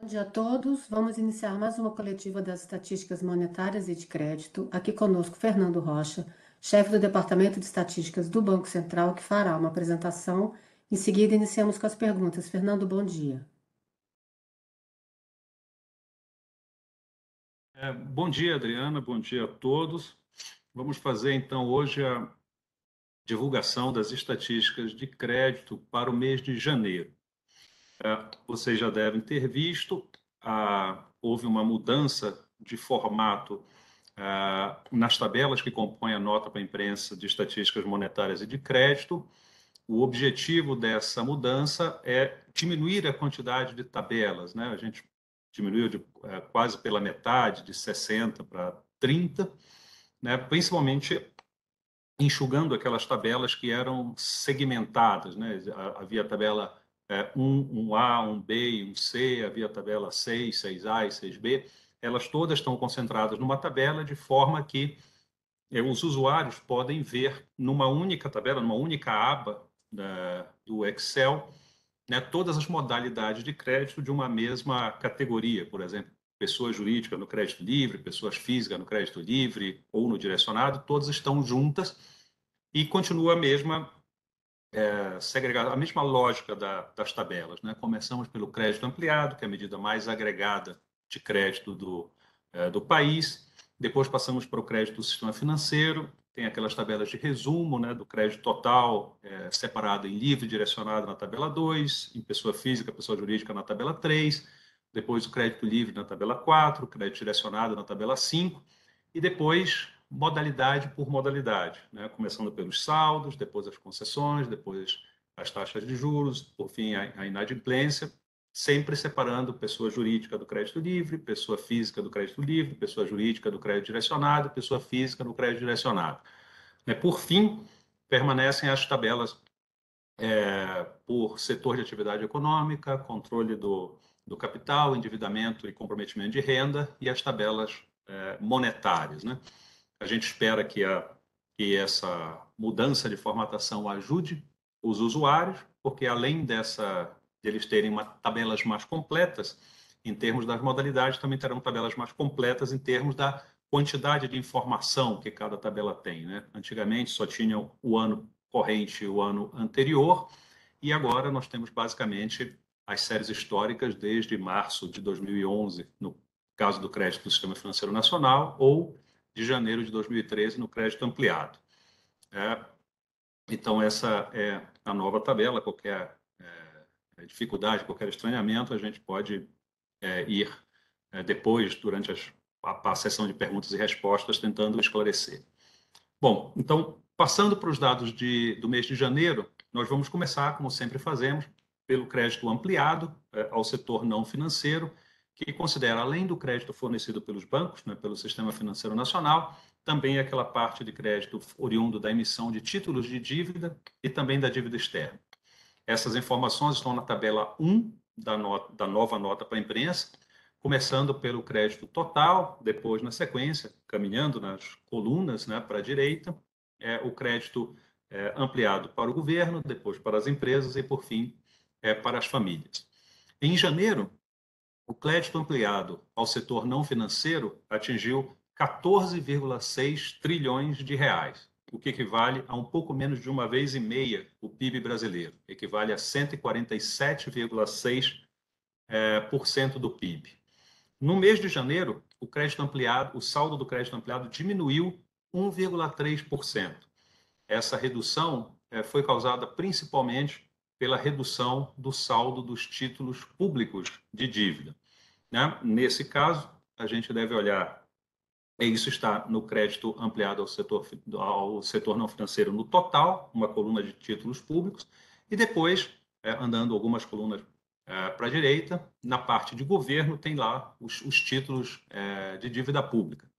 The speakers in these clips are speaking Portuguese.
Bom dia a todos. Vamos iniciar mais uma coletiva das estatísticas monetárias e de crédito. Aqui conosco Fernando Rocha, chefe do Departamento de Estatísticas do Banco Central, que fará uma apresentação. Em seguida, iniciamos com as perguntas. Fernando, bom dia. Bom dia, Adriana. Bom dia a todos. Vamos fazer então hoje a divulgação das estatísticas de crédito para o mês de janeiro. Vocês já devem ter visto, houve uma mudança de formato nas tabelas que compõem a nota para a imprensa de estatísticas monetárias e de crédito. O objetivo dessa mudança é diminuir a quantidade de tabelas, né? A gente diminuiu quase pela metade, de 60 para 30, né? Principalmente enxugando aquelas tabelas que eram segmentadas, né? Havia a tabela 1A, 1B e 1C, havia a tabela 6, 6A e 6B. Elas todas estão concentradas numa tabela de forma que os usuários podem ver numa única tabela, numa única aba do Excel, né, todas as modalidades de crédito de uma mesma categoria. Por exemplo, pessoa jurídica no crédito livre, pessoas físicas no crédito livre ou no direcionado, todas estão juntas e continua a mesma segregada, a mesma lógica das tabelas, né? Começamos pelo crédito ampliado, que é a medida mais agregada de crédito do país. Depois passamos para o crédito do sistema financeiro, tem aquelas tabelas de resumo, né, do crédito total, separado em livre direcionado na tabela 2, em pessoa física, pessoa jurídica na tabela 3, depois o crédito livre na tabela 4, crédito direcionado na tabela 5, e depois modalidade por modalidade, né? Começando pelos saldos, depois as concessões, depois as taxas de juros, por fim a inadimplência, sempre separando pessoa jurídica do crédito livre, pessoa física do crédito livre, pessoa jurídica do crédito direcionado, pessoa física do crédito direcionado. Por fim, permanecem as tabelas por setor de atividade econômica, controle do capital, endividamento e comprometimento de renda e as tabelas monetárias, né? A gente espera que essa mudança de formatação ajude os usuários, porque além deles terem tabelas mais completas em termos das modalidades, também terão tabelas mais completas em termos da quantidade de informação que cada tabela tem, né? Antigamente só tinham o ano corrente e o ano anterior, e agora nós temos basicamente as séries históricas desde março de 2011, no caso do crédito do Sistema Financeiro Nacional, ou de janeiro de 2013 no crédito ampliado. Então, essa é a nova tabela. Qualquer dificuldade, qualquer estranhamento, a gente pode ir depois, durante a sessão de perguntas e respostas, tentando esclarecer. Bom, então, passando para os dados do mês de janeiro, nós vamos começar, como sempre fazemos, pelo crédito ampliado ao setor não financeiro, que considera, além do crédito fornecido pelos bancos, né, pelo Sistema Financeiro Nacional, também aquela parte de crédito oriundo da emissão de títulos de dívida e também da dívida externa. Essas informações estão na tabela 1 da nova nota para a imprensa, começando pelo crédito total, depois, na sequência, caminhando nas colunas, né, para a direita, o crédito ampliado para o governo, depois para as empresas e, por fim, para as famílias. Em janeiro, o crédito ampliado ao setor não financeiro atingiu 14,6 trilhões de reais, o que equivale a um pouco menos de uma vez e meia o PIB brasileiro, equivale a 147,6% do PIB. No mês de janeiro, o saldo do crédito ampliado diminuiu 1,3%. Essa redução foi causada principalmente pela redução do saldo dos títulos públicos de dívida, né? Nesse caso, a gente deve olhar, isso está no crédito ampliado ao setor não financeiro no total, uma coluna de títulos públicos, e depois, andando algumas colunas para a direita, na parte de governo, tem lá os títulos de dívida pública.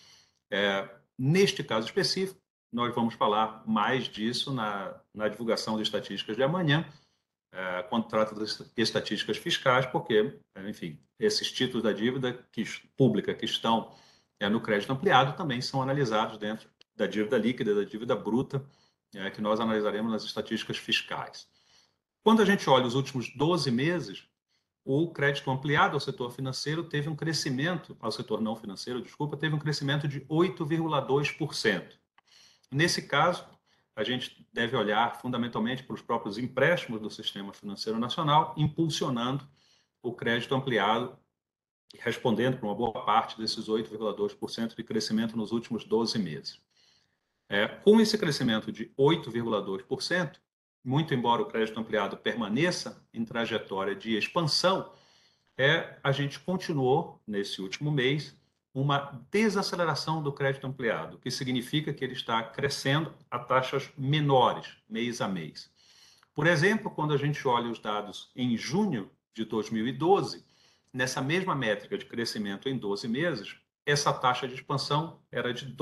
Neste caso específico, nós vamos falar mais disso na divulgação de estatísticas de amanhã, quando trata das estatísticas fiscais, porque, enfim, esses títulos da dívida pública que estão no crédito ampliado também são analisados dentro da dívida líquida, da dívida bruta, que nós analisaremos nas estatísticas fiscais. Quando a gente olha os últimos 12 meses, o crédito ampliado ao setor financeiro teve um crescimento, ao setor não financeiro, desculpa, teve um crescimento de 8,2%. Nesse caso, a gente deve olhar fundamentalmente para os próprios empréstimos do sistema financeiro nacional, impulsionando o crédito ampliado, respondendo para uma boa parte desses 8,2% de crescimento nos últimos 12 meses. Com esse crescimento de 8,2%, muito embora o crédito ampliado permaneça em trajetória de expansão, a gente continuou, nesse último mês, uma desaceleração do crédito ampliado, o que significa que ele está crescendo a taxas menores, mês a mês. Por exemplo, quando a gente olha os dados em junho de 2012, nessa mesma métrica de crescimento em 12 meses, essa taxa de expansão era de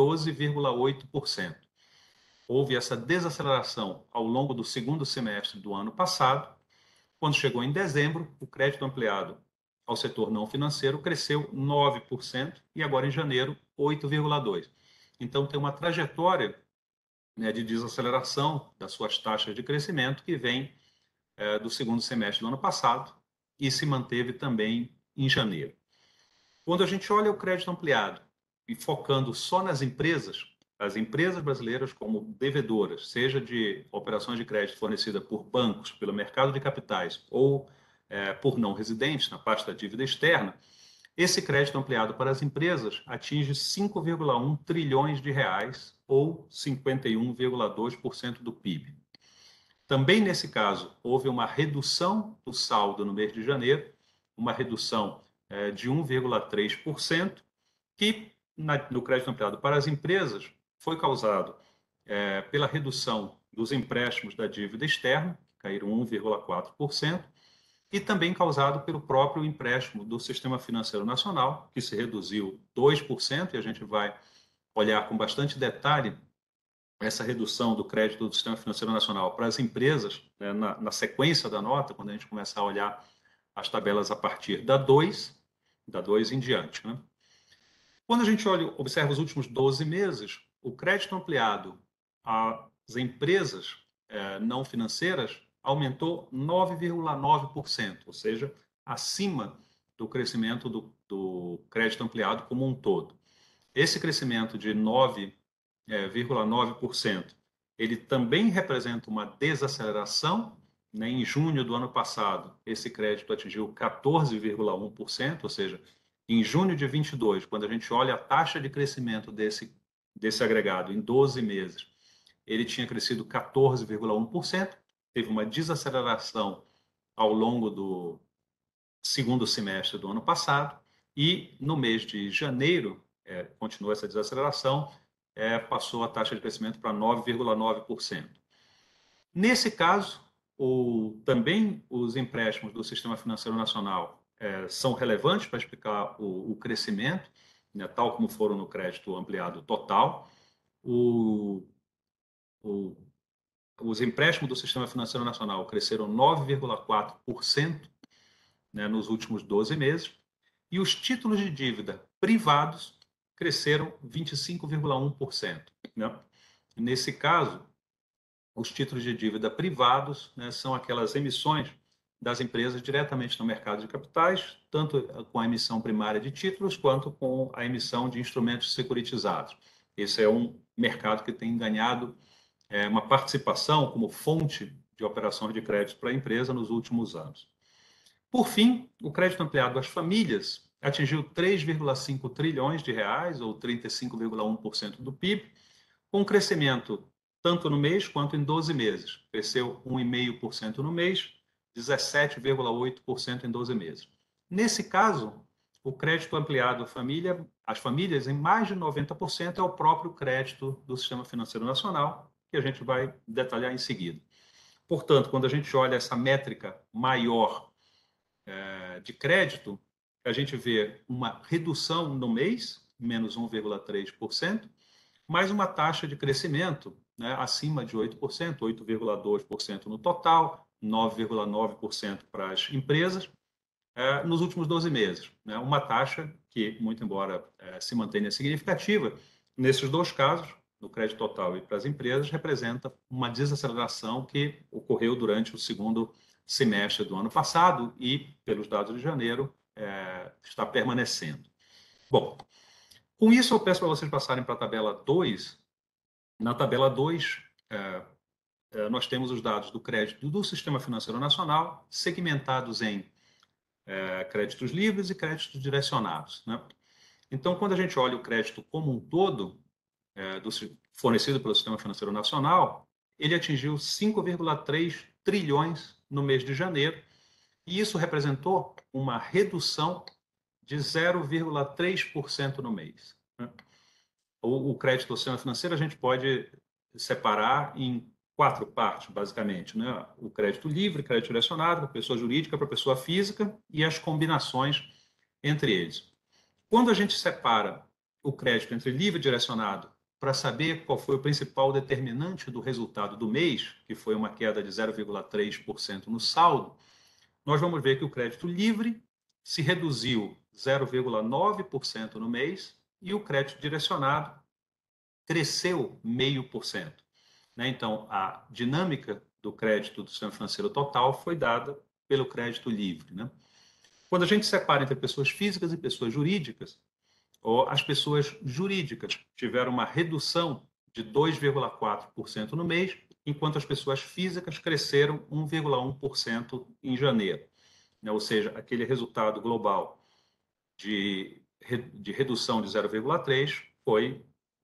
12,8%. Houve essa desaceleração ao longo do segundo semestre do ano passado. Quando chegou em dezembro, o crédito ampliado ao setor não financeiro cresceu 9% e agora em janeiro 8,2%. Então tem uma trajetória, né, de desaceleração das suas taxas de crescimento que vem do segundo semestre do ano passado e se manteve também em janeiro. Quando a gente olha o crédito ampliado e focando só nas empresas, as empresas brasileiras como devedoras, seja de operações de crédito fornecida por bancos, pelo mercado de capitais ou por não residentes, na parte da dívida externa, esse crédito ampliado para as empresas atinge 5,1 trilhões de reais ou 51,2% do PIB. Também nesse caso, houve uma redução do saldo no mês de janeiro, uma redução de 1,3%, que no crédito ampliado para as empresas foi causado pela redução dos empréstimos da dívida externa, que caíram 1,4%, e também causado pelo próprio empréstimo do Sistema Financeiro Nacional, que se reduziu 2%, e a gente vai olhar com bastante detalhe essa redução do crédito do Sistema Financeiro Nacional para as empresas, né, na sequência da nota, quando a gente começar a olhar as tabelas a partir da 2 em diante, né? Quando a gente observa os últimos 12 meses, o crédito ampliado às empresas não financeiras aumentou 9,9%, ou seja, acima do crescimento do crédito ampliado como um todo. Esse crescimento de 9,9%, ele também representa uma desaceleração, né? Em junho do ano passado, esse crédito atingiu 14,1%, ou seja, em junho de 22, quando a gente olha a taxa de crescimento desse agregado em 12 meses, ele tinha crescido 14,1%, teve uma desaceleração ao longo do segundo semestre do ano passado, e no mês de janeiro, continuou essa desaceleração, passou a taxa de crescimento para 9,9%. Nesse caso, também os empréstimos do Sistema Financeiro Nacional são relevantes para explicar o crescimento, né, tal como foram no crédito ampliado total. Os empréstimos do Sistema Financeiro Nacional cresceram 9,4%, né, nos últimos 12 meses, e os títulos de dívida privados cresceram 25,1%. Né? Nesse caso, os títulos de dívida privados, né, são aquelas emissões das empresas diretamente no mercado de capitais, tanto com a emissão primária de títulos, quanto com a emissão de instrumentos securitizados. Esse é um mercado que tem ganhado uma participação como fonte de operações de crédito para a empresa nos últimos anos. Por fim, o crédito ampliado às famílias atingiu 3,5 trilhões de reais, ou 35,1% do PIB, com crescimento tanto no mês quanto em 12 meses. Cresceu 1,5% no mês, 17,8% em 12 meses. Nesse caso, o crédito ampliado às famílias, em mais de 90%, é o próprio crédito do Sistema Financeiro Nacional, que a gente vai detalhar em seguida. Portanto, quando a gente olha essa métrica maior de crédito, a gente vê uma redução no mês, menos 1,3%, mais uma taxa de crescimento, né, acima de 8%, 8,2% no total, 9,9% para as empresas, nos últimos 12 meses. Né, uma taxa que, muito embora se mantenha significativa, nesses dois casos, no crédito total e para as empresas, representa uma desaceleração que ocorreu durante o segundo semestre do ano passado e, pelos dados de janeiro, está permanecendo. Bom, com isso eu peço para vocês passarem para a tabela 2. Na tabela 2, nós temos os dados do crédito do Sistema Financeiro Nacional, segmentados em créditos livres e créditos direcionados, né? Então, quando a gente olha o crédito como um todo, fornecido pelo Sistema Financeiro Nacional, ele atingiu 5,3 trilhões no mês de janeiro, e isso representou uma redução de 0,3% no mês, né? O crédito do sistema financeiro a gente pode separar em 4 partes, basicamente, né? O crédito livre, crédito direcionado, para pessoa jurídica, para pessoa física, e as combinações entre eles. Quando a gente separa o crédito entre livre e direcionado para saber qual foi o principal determinante do resultado do mês, que foi uma queda de 0,3% no saldo, nós vamos ver que o crédito livre se reduziu 0,9% no mês e o crédito direcionado cresceu 0,5%. Então, a dinâmica do crédito do sistema financeiro total foi dada pelo crédito livre, né? Quando a gente separa entre pessoas físicas e pessoas jurídicas, as pessoas jurídicas tiveram uma redução de 2,4% no mês, enquanto as pessoas físicas cresceram 1,1% em janeiro, né? Ou seja, aquele resultado global de redução de 0,3 foi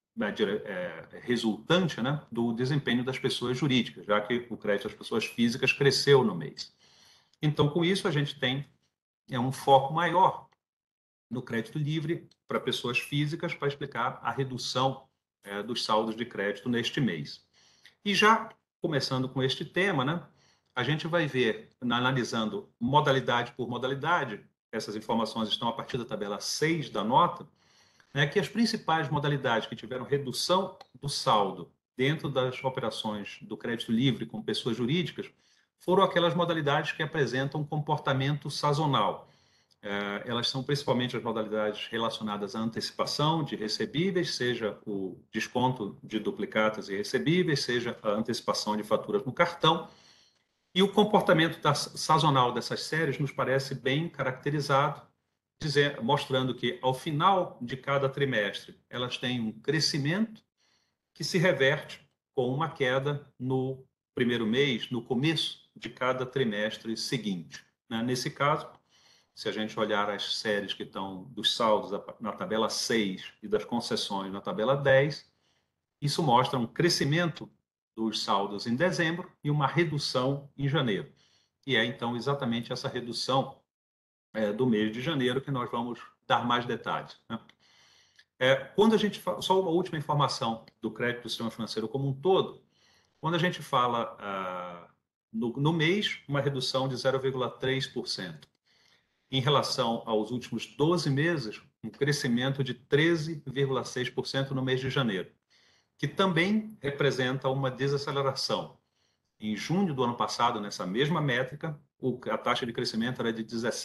resultante, né, do desempenho das pessoas jurídicas, já que o crédito das pessoas físicas cresceu no mês. Então, com isso, a gente tem um foco maior no crédito livre para pessoas físicas para explicar a redução dos saldos de crédito neste mês. E já começando com este tema, né, a gente vai ver, analisando modalidade por modalidade, essas informações estão a partir da tabela 6 da nota, né, que as principais modalidades que tiveram redução do saldo dentro das operações do crédito livre com pessoas jurídicas foram aquelas modalidades que apresentam comportamento sazonal. Elas são principalmente as modalidades relacionadas à antecipação de recebíveis, seja o desconto de duplicatas e recebíveis, seja a antecipação de faturas no cartão. E o comportamento sazonal dessas séries nos parece bem caracterizado, mostrando que, ao final de cada trimestre, elas têm um crescimento que se reverte com uma queda no primeiro mês, no começo de cada trimestre seguinte, né? Nesse caso, se a gente olhar as séries que estão dos saldos na tabela 6 e das concessões na tabela 10, isso mostra um crescimento dos saldos em dezembro e uma redução em janeiro. E então exatamente essa redução do mês de janeiro que nós vamos dar mais detalhes, né? Quando a gente fala, só uma última informação do crédito do sistema financeiro como um todo, quando a gente fala no mês, uma redução de 0,3%. Em relação aos últimos 12 meses, um crescimento de 13,6% no mês de janeiro, que também representa uma desaceleração. Em junho do ano passado, nessa mesma métrica, a taxa de crescimento era de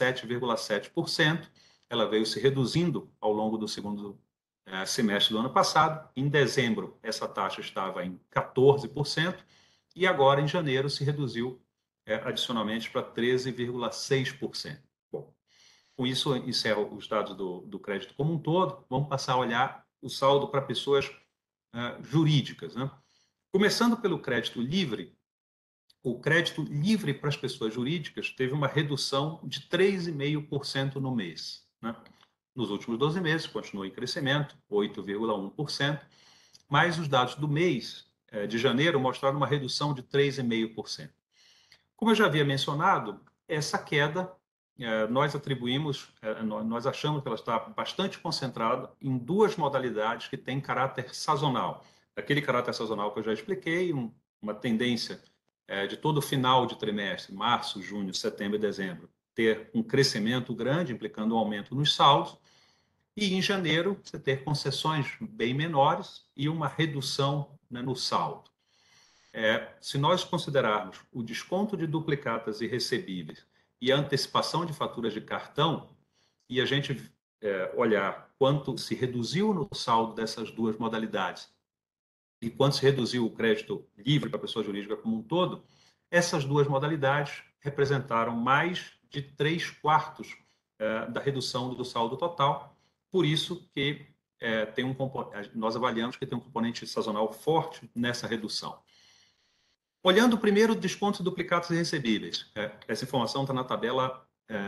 17,7%. Ela veio se reduzindo ao longo do segundo semestre do ano passado. Em dezembro, essa taxa estava em 14%, e agora, em janeiro, se reduziu adicionalmente para 13,6%. Bom, com isso, encerro os dados do crédito como um todo. Vamos passar a olhar o saldo para pessoas jurídicas, né? Começando pelo crédito livre, o crédito livre para as pessoas jurídicas teve uma redução de 3,5% no mês, né? Nos últimos 12 meses, continua em crescimento, 8,1%, mas os dados do mês de janeiro mostraram uma redução de 3,5%. Como eu já havia mencionado, essa queda nós atribuímos, nós achamos que ela está bastante concentrada em duas modalidades que têm caráter sazonal. Aquele caráter sazonal que eu já expliquei, uma tendência de todo final de trimestre, março, junho, setembro e dezembro, ter um crescimento grande, implicando um aumento nos saldos, e em janeiro você ter concessões bem menores e uma redução, né, no saldo. Se nós considerarmos o desconto de duplicatas e recebíveis e a antecipação de faturas de cartão, e a gente olhar quanto se reduziu no saldo dessas duas modalidades e quanto se reduziu o crédito livre para a pessoa jurídica como um todo, essas duas modalidades representaram mais de 3/4 da redução do saldo total. Por isso que nós avaliamos que tem um componente sazonal forte nessa redução. Olhando primeiro descontos duplicados e recebíveis, essa informação está na tabela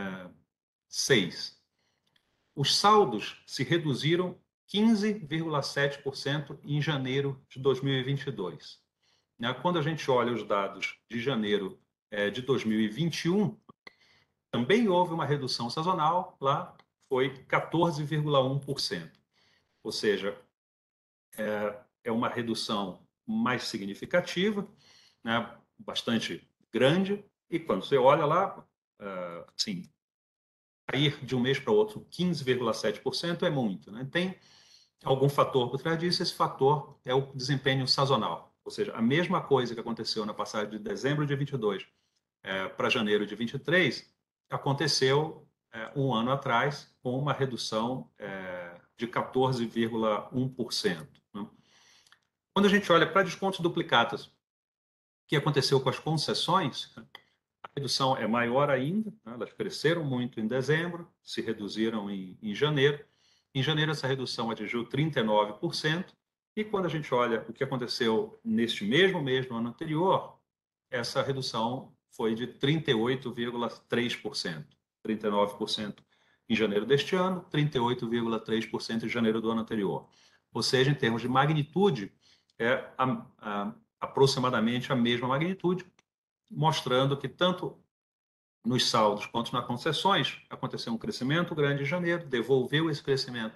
6. Os saldos se reduziram 15,7% em janeiro de 2022. Quando a gente olha os dados de janeiro de 2021, também houve uma redução sazonal, lá foi 14,1%. Ou seja, é uma redução mais significativa, né, bastante grande, e quando você olha lá, assim, cair de um mês para o outro 15,7% é muito. Né? Tem algum fator por trás disso, esse fator é o desempenho sazonal, ou seja, a mesma coisa que aconteceu na passagem de dezembro de 22 para janeiro de 23, aconteceu um ano atrás com uma redução de 14,1%. Né? Quando a gente olha para descontos duplicados, o que aconteceu com as concessões, a redução é maior ainda, né? Elas cresceram muito em dezembro, se reduziram em janeiro. Em janeiro, essa redução atingiu 39%, e quando a gente olha o que aconteceu neste mesmo mês no ano anterior, essa redução foi de 38,3%. 39% em janeiro deste ano, 38,3% em janeiro do ano anterior. Ou seja, em termos de magnitude, aproximadamente a mesma magnitude, mostrando que tanto nos saldos quanto nas concessões aconteceu um crescimento grande em janeiro, devolveu esse crescimento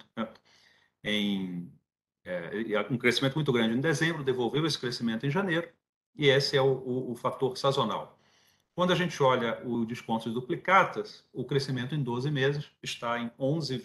um crescimento muito grande em dezembro, devolveu esse crescimento em janeiro, e esse é o fator sazonal. Quando a gente olha o descontos duplicatas, o crescimento em 12 meses está em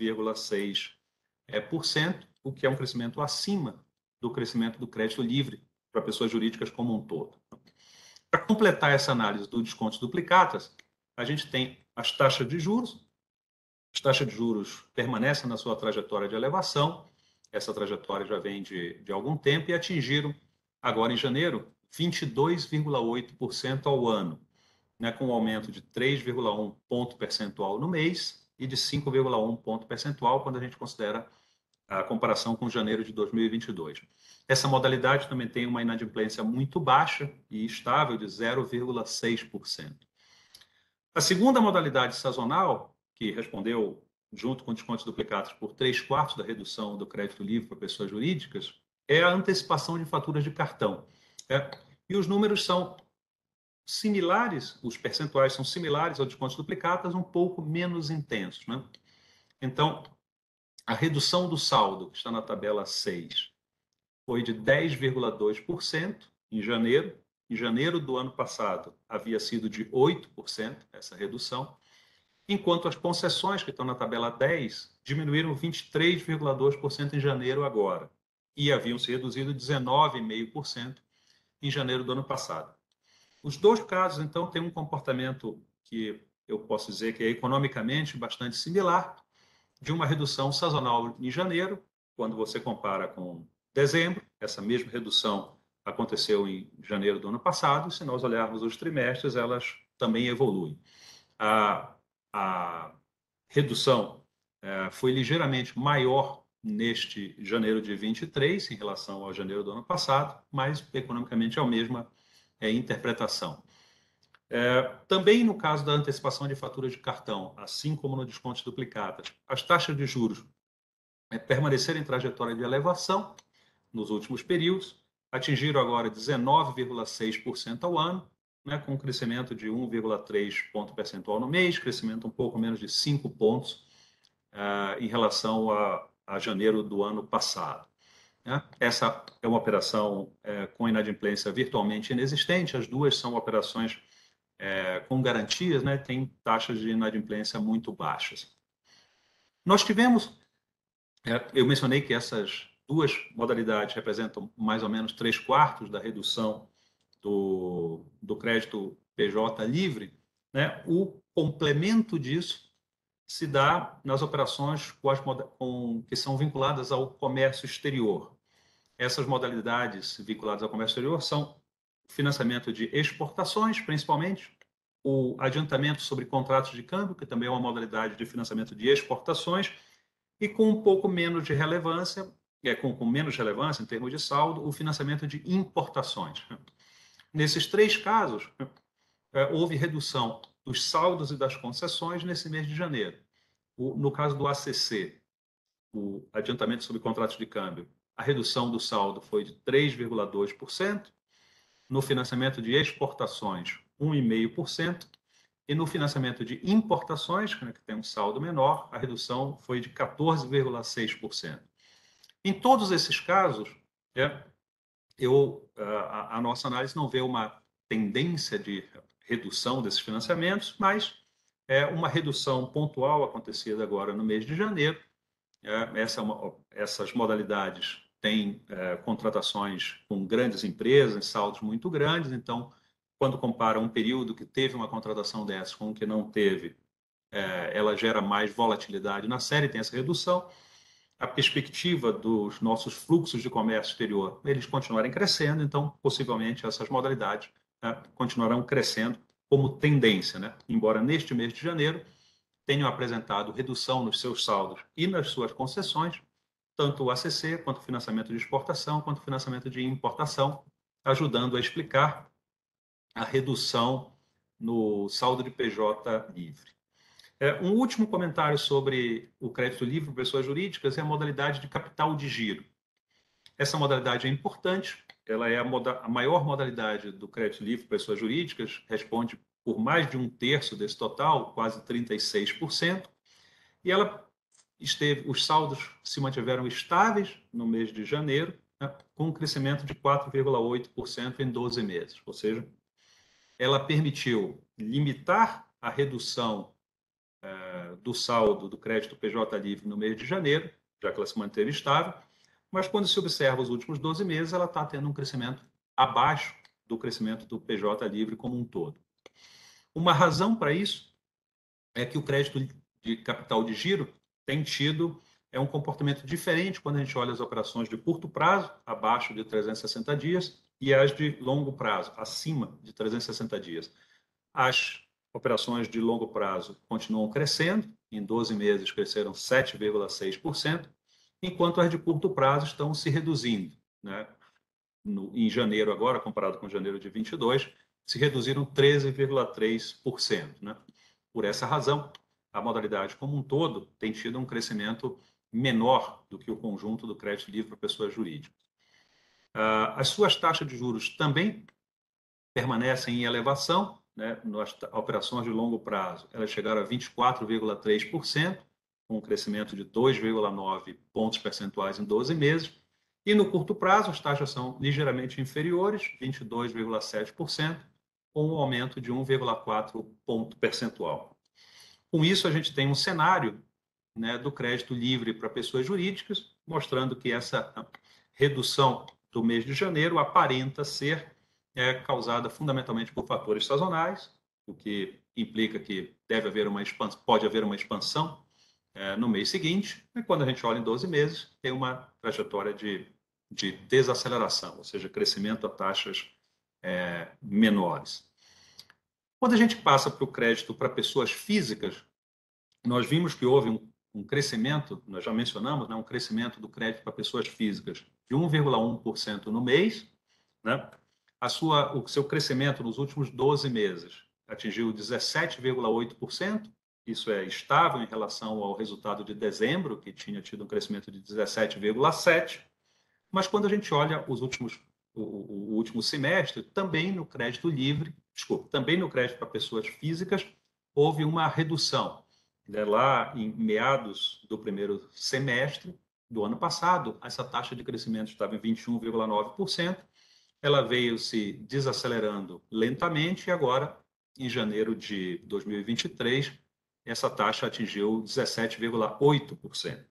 11,6%, o que é um crescimento acima do crescimento do crédito livre para pessoas jurídicas como um todo. Para completar essa análise do descontos duplicatas, a gente tem as taxas de juros. As taxas de juros permanecem na sua trajetória de elevação. Essa trajetória já vem de algum tempo e atingiram, agora em janeiro, 22,8% ao ano, né, com um aumento de 3,1 ponto percentual no mês e de 5,1 ponto percentual quando a gente considera a comparação com janeiro de 2022. Essa modalidade também tem uma inadimplência muito baixa e estável de 0,6%. A segunda modalidade sazonal, que respondeu, junto com descontos duplicados, por 3/4 da redução do crédito livre para pessoas jurídicas, é a antecipação de faturas de cartão. E os números são similares, os percentuais são similares aos descontos duplicados, um pouco menos intensos. Né? Então, a redução do saldo, que está na tabela 6, foi de 10,2% em janeiro. Em janeiro do ano passado, havia sido de 8% essa redução, enquanto as concessões, que estão na tabela 10, diminuíram 23,2% em janeiro agora, e haviam se reduzido 19,5% em janeiro do ano passado. Os dois casos, então, têm um comportamento que eu posso dizer que é economicamente bastante similar, de uma redução sazonal em janeiro, quando você compara com dezembro, essa mesma redução aconteceu em janeiro do ano passado, e se nós olharmos os trimestres, elas também evoluem. A redução foi ligeiramente maior neste janeiro de 23 em relação ao janeiro do ano passado, mas economicamente é a mesma interpretação. Também no caso da antecipação de faturas de cartão, assim como no descontos duplicadas, as taxas de juros permaneceram em trajetória de elevação nos últimos períodos, atingiram agora 19,6% ao ano, né, com um crescimento de 1,3 ponto percentual no mês, crescimento um pouco menos de 5 pontos em relação a janeiro do ano passado. Né? Essa é uma operação com inadimplência virtualmente inexistente, as duas são operações com garantias, né, tem taxas de inadimplência muito baixas. Nós tivemos, eu mencionei que essas duas modalidades representam mais ou menos 3/4 da redução do crédito PJ livre, né? O complemento disso se dá nas operações que são vinculadas ao comércio exterior. Essas modalidades vinculadas ao comércio exterior são financiamento de exportações, principalmente, o adiantamento sobre contratos de câmbio, que também é uma modalidade de financiamento de exportações, e com um pouco menos de relevância, com menos relevância em termos de saldo, o financiamento de importações. Nesses três casos, houve redução dos saldos e das concessões nesse mês de janeiro. No caso do ACC, o adiantamento sobre contratos de câmbio, a redução do saldo foi de 3,2%, no financiamento de exportações, 1,5%, e no financiamento de importações, que tem um saldo menor, a redução foi de 14,6%. Em todos esses casos, a nossa análise não vê uma tendência de redução desses financiamentos, mas é uma redução pontual acontecida agora no mês de janeiro. Essas modalidades têm contratações com grandes empresas, em saldos muito grandes, então, quando compara um período que teve uma contratação dessa com o que não teve, ela gera mais volatilidade na série, tem essa redução. A perspectiva dos nossos fluxos de comércio exterior, eles continuarem crescendo, então, possivelmente, essas modalidades continuarão crescendo como tendência, né? Embora neste mês de janeiro tenham apresentado redução nos seus saldos e nas suas concessões, tanto o ACC, quanto o financiamento de exportação, quanto o financiamento de importação, ajudando a explicar a redução no saldo de PJ livre. Um último comentário sobre o crédito livre para pessoas jurídicas é a modalidade de capital de giro. Essa modalidade é importante, ela é a maior modalidade do crédito livre para pessoas jurídicas, responde por mais de um terço desse total, quase 36%, e os saldos se mantiveram estáveis no mês de janeiro, né, com um crescimento de 4,8% em 12 meses, ou seja, ela permitiu limitar a redução do saldo do crédito PJ livre no mês de janeiro, já que ela se manteve estável, mas quando se observa os últimos 12 meses, ela está tendo um crescimento abaixo do crescimento do PJ livre como um todo. Uma razão para isso é que o crédito de capital de giro tem tido um comportamento diferente quando a gente olha as operações de curto prazo, abaixo de 360 dias, e as de longo prazo, acima de 360 dias. As operações de longo prazo continuam crescendo, em 12 meses cresceram 7,6%, enquanto as de curto prazo estão se reduzindo, né? Em janeiro agora, comparado com janeiro de 22, se reduziram 13,3%, né? Por essa razão, a modalidade como um todo tem tido um crescimento menor do que o conjunto do crédito livre para pessoas jurídicas. As suas taxas de juros também permanecem em elevação, né? Nas operações de longo prazo, elas chegaram a 24,3%, com um crescimento de 2,9 pontos percentuais em 12 meses, e no curto prazo as taxas são ligeiramente inferiores, 22,7%, com um aumento de 1,4 ponto percentual. Com isso, a gente tem um cenário, né, do crédito livre para pessoas jurídicas, mostrando que essa redução do mês de janeiro aparenta ser causada fundamentalmente por fatores sazonais, o que implica que pode haver uma expansão no mês seguinte, e quando a gente olha em 12 meses, tem uma trajetória de desaceleração, ou seja, crescimento a taxas menores. Quando a gente passa para o crédito para pessoas físicas, nós vimos que houve um crescimento, nós já mencionamos, né, um crescimento do crédito para pessoas físicas de 1,1% no mês, né? O seu crescimento nos últimos 12 meses atingiu 17,8%, isso é estável em relação ao resultado de dezembro, que tinha tido um crescimento de 17,7%, mas quando a gente olha o último semestre, também no crédito livre, também no crédito para pessoas físicas, houve uma redução. Lá em meados do primeiro semestre do ano passado, essa taxa de crescimento estava em 21,9%, ela veio se desacelerando lentamente e agora, em janeiro de 2023, essa taxa atingiu 17,8%.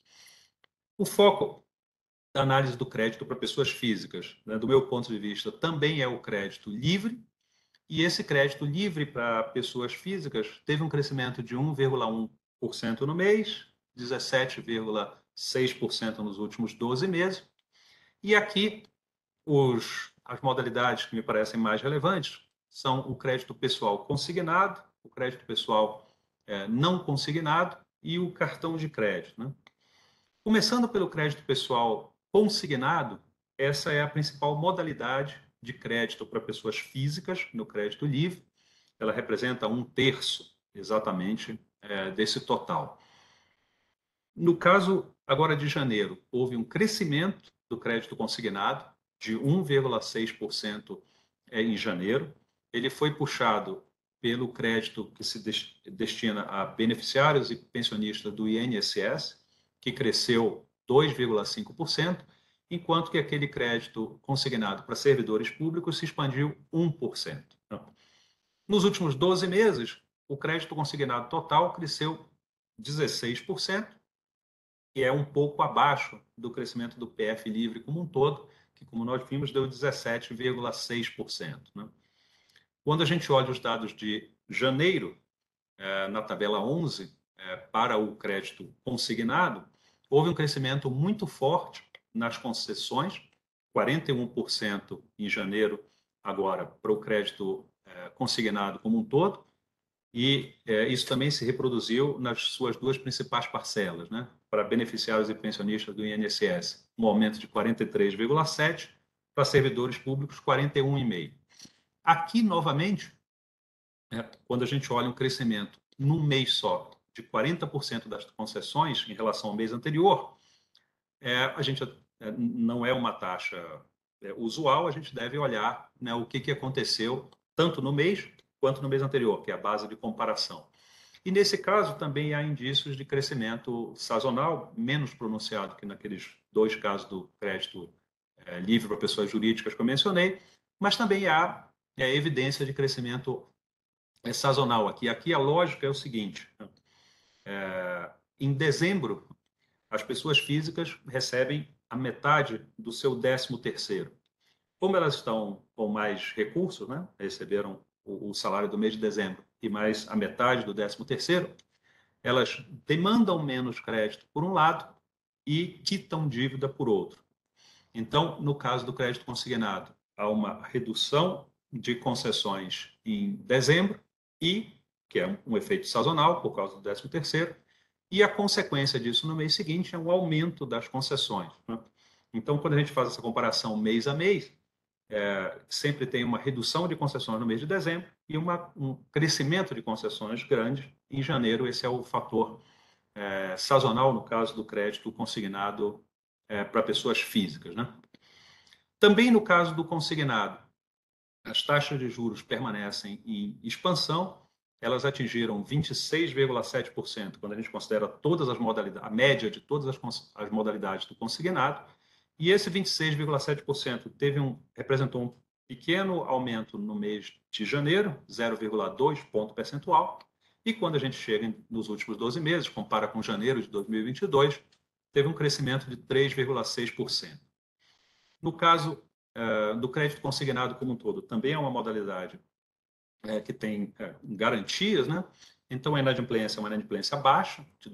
O foco da análise do crédito para pessoas físicas, né, do meu ponto de vista, também é o crédito livre, e esse crédito livre para pessoas físicas teve um crescimento de 1,1% no mês, 17,6% nos últimos 12 meses. E aqui, as modalidades que me parecem mais relevantes são o crédito pessoal consignado, o crédito pessoal não consignado e o cartão de crédito, né? Começando pelo crédito pessoal consignado, essa é a principal modalidade de crédito para pessoas físicas no crédito livre. Ela representa 1/3 exatamente desse total. No caso agora de janeiro, houve um crescimento do crédito consignado de 1,6% em janeiro. Ele foi puxado pelo crédito que se destina a beneficiários e pensionistas do INSS, que cresceu 2,5%, enquanto que aquele crédito consignado para servidores públicos se expandiu 1%. Nos últimos 12 meses, o crédito consignado total cresceu 16%, que é um pouco abaixo do crescimento do PF livre como um todo, que, como nós vimos, deu 17,6%. Né? Quando a gente olha os dados de janeiro, na tabela 11, para o crédito consignado, houve um crescimento muito forte nas concessões, 41% em janeiro, agora, para o crédito consignado como um todo, e isso também se reproduziu nas suas duas principais parcelas, né? Para beneficiários e pensionistas do INSS, um aumento de 43,7%, para servidores públicos, 41,5%. Aqui, novamente, quando a gente olha um crescimento num mês só de 40% das concessões em relação ao mês anterior, a gente não é uma taxa usual, a gente deve olhar, né, o que aconteceu tanto no mês quanto no mês anterior, que é a base de comparação. E nesse caso também há indícios de crescimento sazonal, menos pronunciado que naqueles dois casos do crédito livre para pessoas jurídicas que eu mencionei, mas também há evidência de crescimento sazonal aqui. Aqui a lógica é o seguinte: em dezembro, as pessoas físicas recebem a metade do seu 13º. Como elas estão com mais recursos, né, receberam o salário do mês de dezembro e mais a metade do 13º, elas demandam menos crédito por um lado e quitam dívida por outro. Então, no caso do crédito consignado, há uma redução de concessões em dezembro e que é um efeito sazonal por causa do 13º, e a consequência disso no mês seguinte é um aumento das concessões, né? Então, quando a gente faz essa comparação mês a mês, sempre tem uma redução de concessões no mês de dezembro e um crescimento de concessões grande em janeiro. Esse é o fator sazonal, no caso do crédito consignado para pessoas físicas, né? Também no caso do consignado, as taxas de juros permanecem em expansão. Elas atingiram 26,7% quando a gente considera todas as modalidades, a média de todas as modalidades do consignado. E esse 26,7% representou um pequeno aumento no mês de janeiro, 0,2 ponto percentual. E quando a gente chega nos últimos 12 meses, compara com janeiro de 2022, teve um crescimento de 3,6%. No caso do crédito consignado como um todo, também é uma modalidade que tem garantias, né? Então, a inadimplência é uma inadimplência baixa, de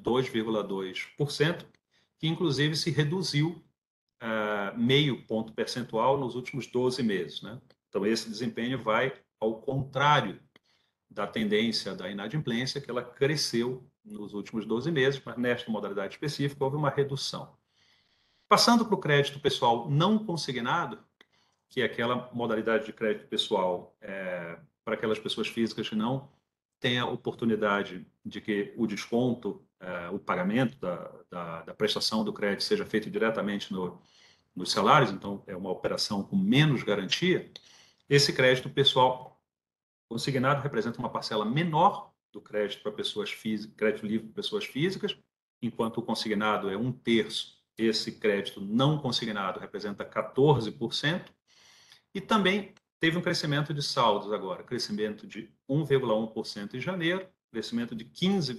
2,2%, que inclusive se reduziu meio ponto percentual nos últimos 12 meses, né? Então, esse desempenho vai ao contrário da tendência da inadimplência, que ela cresceu nos últimos 12 meses, mas nesta modalidade específica houve uma redução. Passando para o crédito pessoal não consignado, que é aquela modalidade de crédito pessoal para aquelas pessoas físicas que não têm a oportunidade de que o desconto, o pagamento da prestação do crédito seja feito diretamente nos salários, então é uma operação com menos garantia. Esse crédito pessoal consignado representa uma parcela menor do crédito para pessoas físicas, crédito livre para pessoas físicas, enquanto o consignado é 1/3, esse crédito não consignado representa 14%, e também teve um crescimento de saldos agora, crescimento de 1,1% em janeiro, crescimento de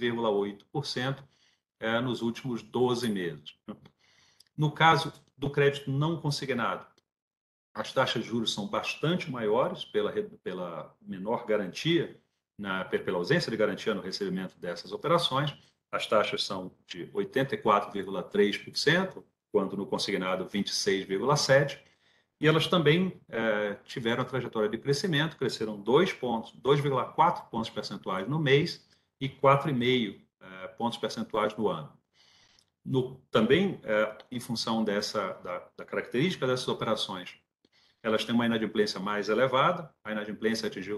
15,8% nos últimos 12 meses. No caso do crédito não consignado, as taxas de juros são bastante maiores pela menor garantia, pela ausência de garantia no recebimento dessas operações. As taxas são de 84,3%, quando no consignado 26,7%. E elas também tiveram a trajetória de crescimento, cresceram 2,4 pontos percentuais no mês e 4,5 pontos percentuais no ano. Também, em função da característica dessas operações, elas têm uma inadimplência mais elevada, a inadimplência atingiu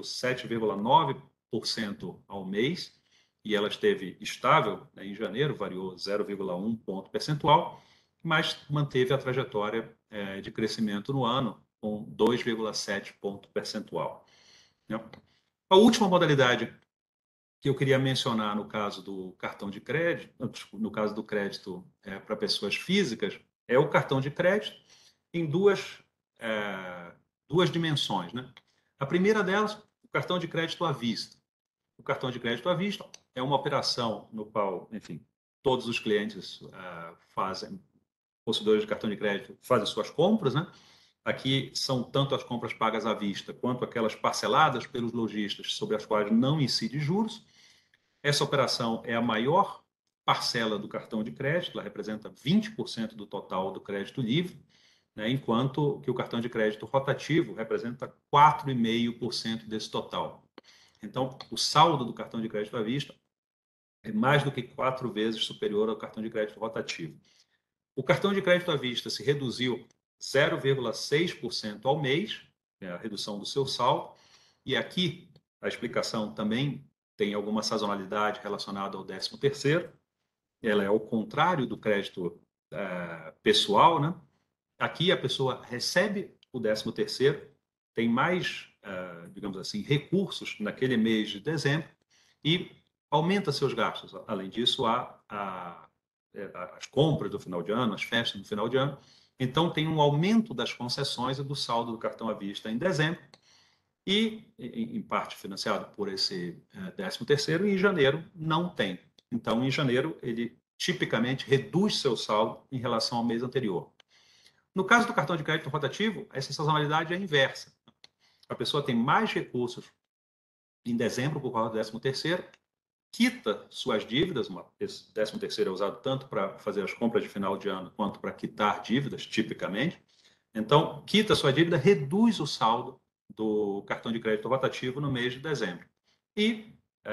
7,9% ao mês, e ela esteve estável, né, em janeiro, variou 0,1 ponto percentual, mas manteve a trajetória de crescimento no ano, com 2,7 ponto percentual. Né? A última modalidade que eu queria mencionar no caso do cartão de crédito, no caso do crédito para pessoas físicas, é o cartão de crédito em duas dimensões. Né? A primeira delas, o cartão de crédito à vista. O cartão de crédito à vista é uma operação no qual, enfim, todos os clientes possuidores de cartão de crédito fazem suas compras, né? Aqui são tanto as compras pagas à vista quanto aquelas parceladas pelos lojistas sobre as quais não incide juros. Essa operação é a maior parcela do cartão de crédito, ela representa 20% do total do crédito livre, né, enquanto que o cartão de crédito rotativo representa 4,5% desse total. Então, o saldo do cartão de crédito à vista é mais do que 4 vezes superior ao cartão de crédito rotativo. O cartão de crédito à vista se reduziu 0,6% ao mês, a redução do seu saldo, e aqui a explicação também tem alguma sazonalidade relacionada ao 13º, ela é ao contrário do crédito pessoal, né? Aqui a pessoa recebe o 13º, tem mais, digamos assim, recursos naquele mês de dezembro e aumenta seus gastos. Além disso, há as compras do final de ano, as festas do final de ano. Então, tem um aumento das concessões e do saldo do cartão à vista em dezembro e, em parte, financiado por esse 13º, e em janeiro não tem. Então, em janeiro, ele tipicamente reduz seu saldo em relação ao mês anterior. No caso do cartão de crédito rotativo, essa sazonalidade é inversa. A pessoa tem mais recursos em dezembro por causa do 13º, quita suas dívidas, esse 13º é usado tanto para fazer as compras de final de ano quanto para quitar dívidas, tipicamente. Então, quita sua dívida, reduz o saldo do cartão de crédito rotativo no mês de dezembro. E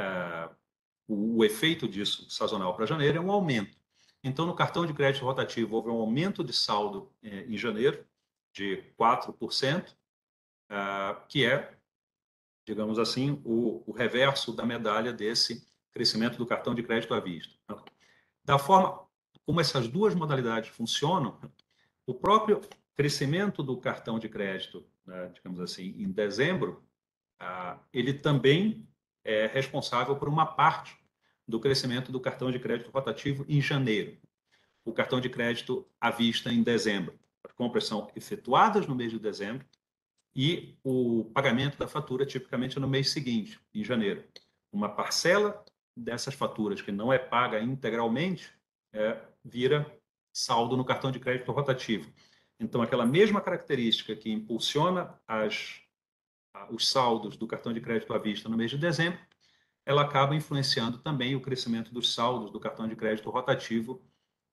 o efeito disso, sazonal para janeiro, é um aumento. Então, no cartão de crédito rotativo, houve um aumento de saldo em janeiro de 4%, que é, digamos assim, o reverso da medalha desse crescimento do cartão de crédito à vista. Da forma como essas duas modalidades funcionam, o próprio crescimento do cartão de crédito, digamos assim, em dezembro, ele também é responsável por uma parte do crescimento do cartão de crédito rotativo em janeiro. O cartão de crédito à vista em dezembro. As compras são efetuadas no mês de dezembro e o pagamento da fatura tipicamente no mês seguinte, em janeiro. Uma parcela dessas faturas que não é paga integralmente vira saldo no cartão de crédito rotativo. Então, aquela mesma característica que impulsiona os saldos do cartão de crédito à vista no mês de dezembro, ela acaba influenciando também o crescimento dos saldos do cartão de crédito rotativo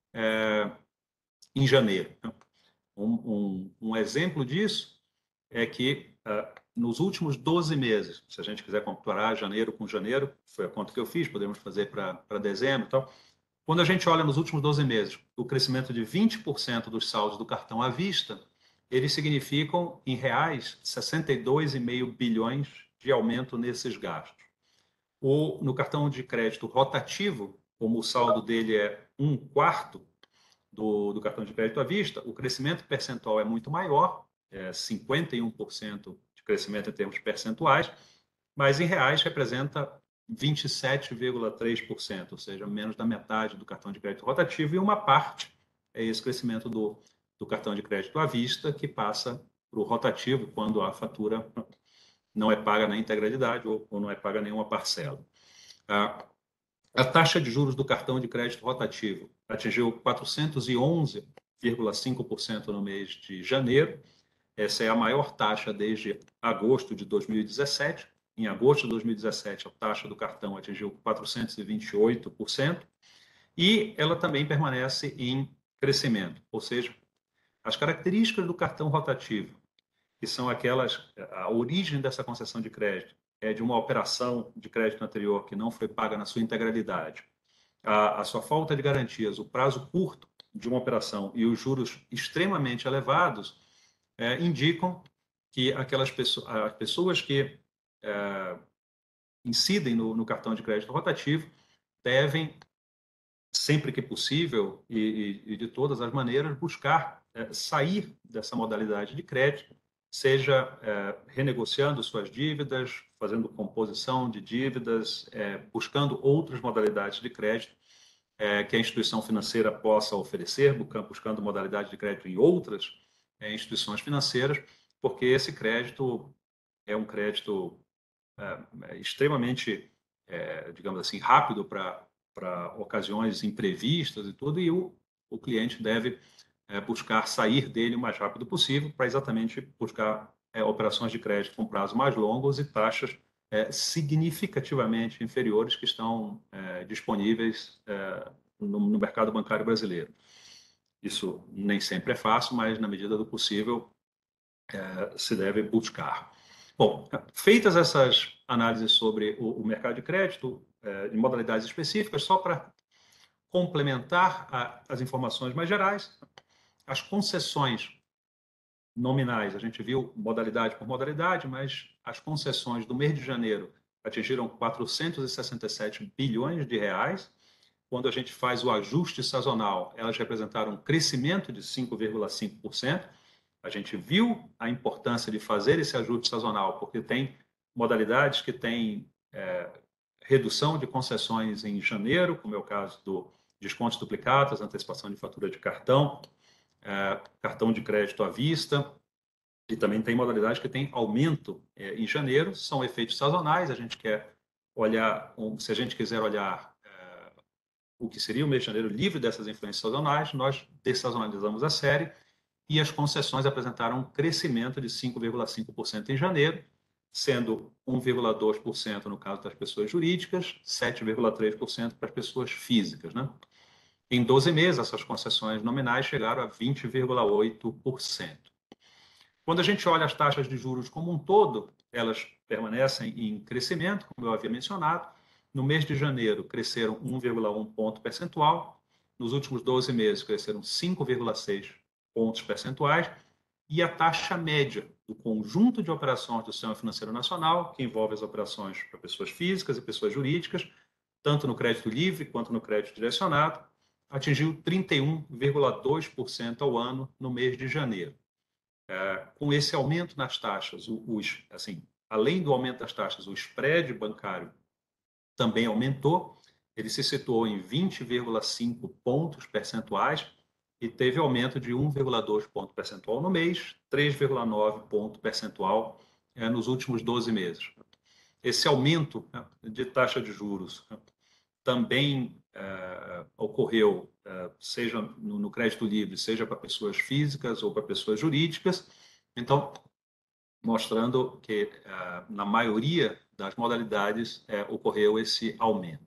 em janeiro. Um exemplo disso é que nos últimos 12 meses, se a gente quiser comparar janeiro com janeiro, foi a conta que eu fiz, podemos fazer para dezembro e tal. Quando a gente olha nos últimos 12 meses, o crescimento de 20% dos saldos do cartão à vista, eles significam, em reais, 62,5 bilhões de aumento nesses gastos. No cartão de crédito rotativo, como o saldo dele é 1/4 do cartão de crédito à vista, o crescimento percentual é muito maior, 51% de crescimento em termos percentuais, mas em reais representa 27,3%, ou seja, menos da metade do cartão de crédito rotativo, e uma parte é esse crescimento do cartão de crédito à vista, que passa para o rotativo quando a fatura não é paga na integralidade ou não é paga nenhuma parcela. A taxa de juros do cartão de crédito rotativo atingiu 411,5% no mês de janeiro. Essa é a maior taxa desde agosto de 2017. Em agosto de 2017, a taxa do cartão atingiu 428%, e ela também permanece em crescimento. Ou seja, as características do cartão rotativo que são aquelas, a origem dessa concessão de crédito é de uma operação de crédito anterior que não foi paga na sua integralidade, a sua falta de garantias, o prazo curto de uma operação e os juros extremamente elevados indicam que aquelas pessoas, as pessoas que incidem no cartão de crédito rotativo devem, sempre que possível e de todas as maneiras, buscar sair dessa modalidade de crédito, seja renegociando suas dívidas, fazendo composição de dívidas, buscando outras modalidades de crédito que a instituição financeira possa oferecer, buscando modalidade de crédito em outras instituições financeiras, porque esse crédito é um crédito extremamente, digamos assim, rápido para ocasiões imprevistas e tudo, e o cliente deve buscar sair dele o mais rápido possível para exatamente buscar operações de crédito com prazo mais longos e taxas significativamente inferiores que estão disponíveis no mercado bancário brasileiro. Isso nem sempre é fácil, mas na medida do possível se deve buscar. Bom, feitas essas análises sobre o mercado de crédito, em modalidades específicas, só para complementar as informações mais gerais, as concessões nominais, a gente viu modalidade por modalidade, mas as concessões do mês de janeiro atingiram 467 bilhões de reais. Quando a gente faz o ajuste sazonal, elas representaram um crescimento de 5,5%. A gente viu a importância de fazer esse ajuste sazonal, porque tem modalidades que têm redução de concessões em janeiro, como é o caso do descontos duplicados, antecipação de fatura de cartão, cartão de crédito à vista, e também tem modalidades que têm aumento em janeiro, são efeitos sazonais. A gente quer olhar, se a gente quiser olhar o que seria o mês de janeiro livre dessas influências sazonais, nós dessazonalizamos a série e as concessões apresentaram um crescimento de 5,5% em janeiro, sendo 1,2% no caso das pessoas jurídicas, 7,3% para as pessoas físicas, né? Em 12 meses, essas concessões nominais chegaram a 20,8%. Quando a gente olha as taxas de juros como um todo, elas permanecem em crescimento, como eu havia mencionado. No mês de janeiro, cresceram 1,1 ponto percentual. Nos últimos 12 meses, cresceram 5,6 pontos percentuais. E a taxa média do conjunto de operações do Sistema Financeiro Nacional, que envolve as operações para pessoas físicas e pessoas jurídicas, tanto no crédito livre quanto no crédito direcionado, atingiu 31,2% ao ano no mês de janeiro. Com esse aumento nas taxas, assim, além do aumento das taxas, o spread bancário também aumentou. Ele se situou em 20,5 pontos percentuais e teve aumento de 1,2 ponto percentual no mês, 3,9 ponto percentual nos últimos 12 meses. Esse aumento de taxa de juros também ocorreu, seja no crédito livre, seja para pessoas físicas ou para pessoas jurídicas. Então, mostrando que na maioria das modalidades ocorreu esse aumento.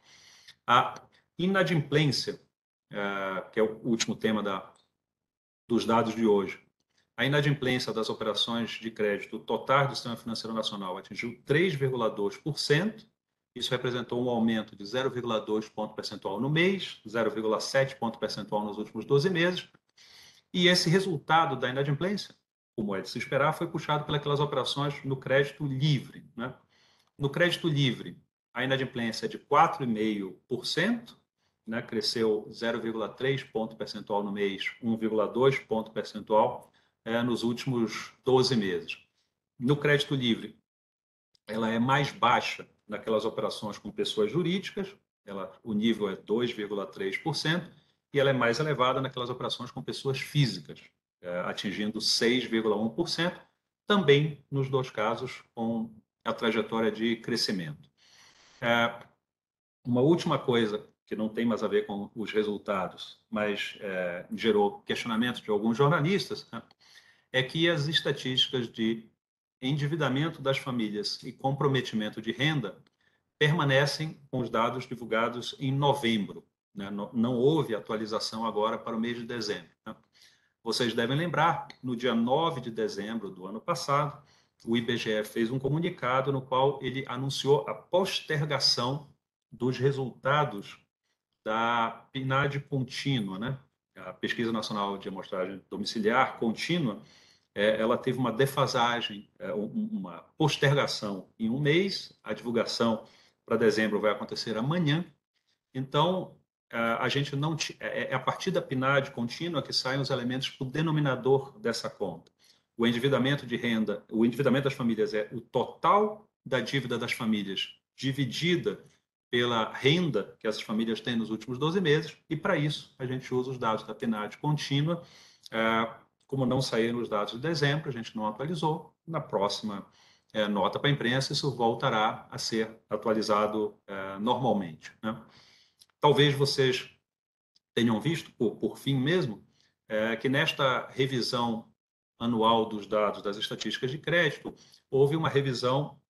A inadimplência, que é o último tema dos dados de hoje, a inadimplência das operações de crédito totais do Sistema Financeiro Nacional atingiu 3,2%. Isso representou um aumento de 0,2 ponto percentual no mês, 0,7 ponto percentual nos últimos 12 meses. E esse resultado da inadimplência, como é de se esperar, foi puxado pelas operações no crédito livre, né? No crédito livre, a inadimplência é de 4,5%, né? Cresceu 0,3 ponto percentual no mês, 1,2 ponto percentual nos últimos 12 meses. No crédito livre, ela é mais baixa naquelas operações com pessoas jurídicas, o nível é 2,3%, e ela é mais elevada naquelas operações com pessoas físicas, atingindo 6,1%, também nos dois casos com a trajetória de crescimento. Uma última coisa que não tem mais a ver com os resultados, mas gerou questionamentos de alguns jornalistas, né, é que as estatísticas de endividamento das famílias e comprometimento de renda permanecem com os dados divulgados em novembro, né? Não houve atualização agora para o mês de dezembro, né? Vocês devem lembrar, no dia 9 de dezembro do ano passado, o IBGE fez um comunicado no qual ele anunciou a postergação dos resultados da PNAD contínua, né? A Pesquisa Nacional de Amostragem Domiciliar Contínua, ela teve uma defasagem, uma postergação em um mês. A divulgação para dezembro vai acontecer amanhã. Então, a gente não é a partir da PNAD contínua que saem os elementos para o denominador dessa conta. O endividamento de renda, o endividamento das famílias é o total da dívida das famílias dividida pela renda que essas famílias têm nos últimos 12 meses, e para isso a gente usa os dados da PNAD contínua. Como não saíram os dados de dezembro, a gente não atualizou. Na próxima nota para a imprensa, isso voltará a ser atualizado normalmente, né? Talvez vocês tenham visto, por fim mesmo, que nesta revisão anual dos dados das estatísticas de crédito, houve uma revisão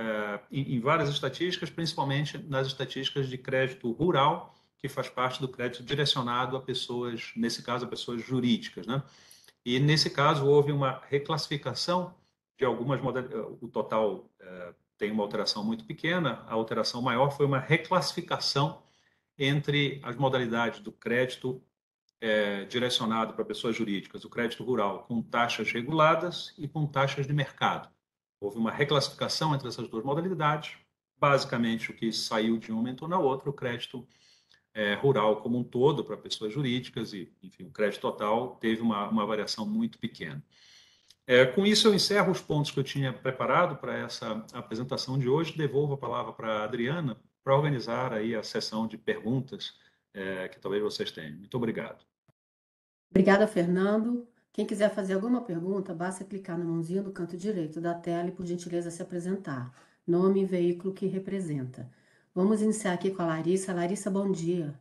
em várias estatísticas, principalmente nas estatísticas de crédito rural, que faz parte do crédito direcionado a pessoas, nesse caso, a pessoas jurídicas, né? E, nesse caso, houve uma reclassificação de algumas modalidades. O total tem uma alteração muito pequena, a alteração maior foi uma reclassificação entre as modalidades do crédito direcionado para pessoas jurídicas, o crédito rural, com taxas reguladas e com taxas de mercado. Houve uma reclassificação entre essas duas modalidades. Basicamente, o que saiu de uma entrou na outra, o crédito rural como um todo para pessoas jurídicas e, enfim, o crédito total teve uma variação muito pequena. Com isso, eu encerro os pontos que eu tinha preparado para essa apresentação de hoje. Devolvo a palavra para a Adriana para organizar aí a sessão de perguntas que talvez vocês tenham. Muito obrigado. Obrigada, Fernando. Quem quiser fazer alguma pergunta, basta clicar na mãozinha do canto direito da tela e, por gentileza, se apresentar. Nome e veículo que representa. Vamos iniciar aqui com a Larissa. Larissa, bom dia.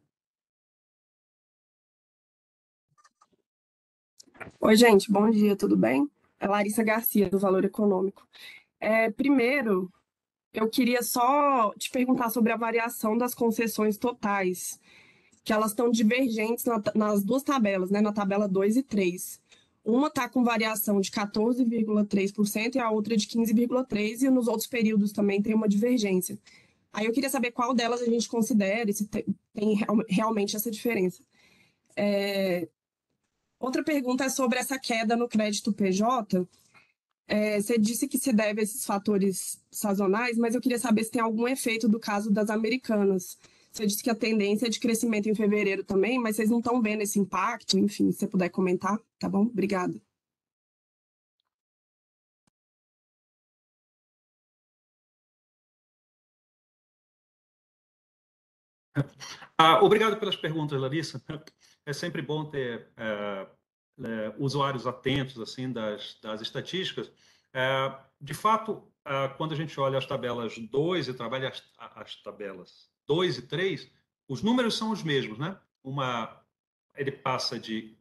Oi, gente, bom dia, tudo bem? É Larissa Garcia, do Valor Econômico. Primeiro, eu queria só te perguntar sobre a variação das concessões totais, que elas estão divergentes nas duas tabelas, né? Na tabela 2 e 3. Uma está com variação de 14,3% e a outra de 15,3%, e nos outros períodos também tem uma divergência. Aí eu queria saber qual delas a gente considera e se tem realmente essa diferença. Outra pergunta é sobre essa queda no crédito PJ. Você disse que se deve a esses fatores sazonais, mas eu queria saber se tem algum efeito do caso das Americanas. Você disse que a tendência é de crescimento em fevereiro também, mas vocês não estão vendo esse impacto? Enfim, se você puder comentar, tá bom? Obrigada. Obrigado pelas perguntas, Larissa. É sempre bom ter usuários atentos assim das estatísticas. De fato, quando a gente olha as tabelas 2 e trabalha as tabelas 2 e 3, os números são os mesmos, né? Ele passa de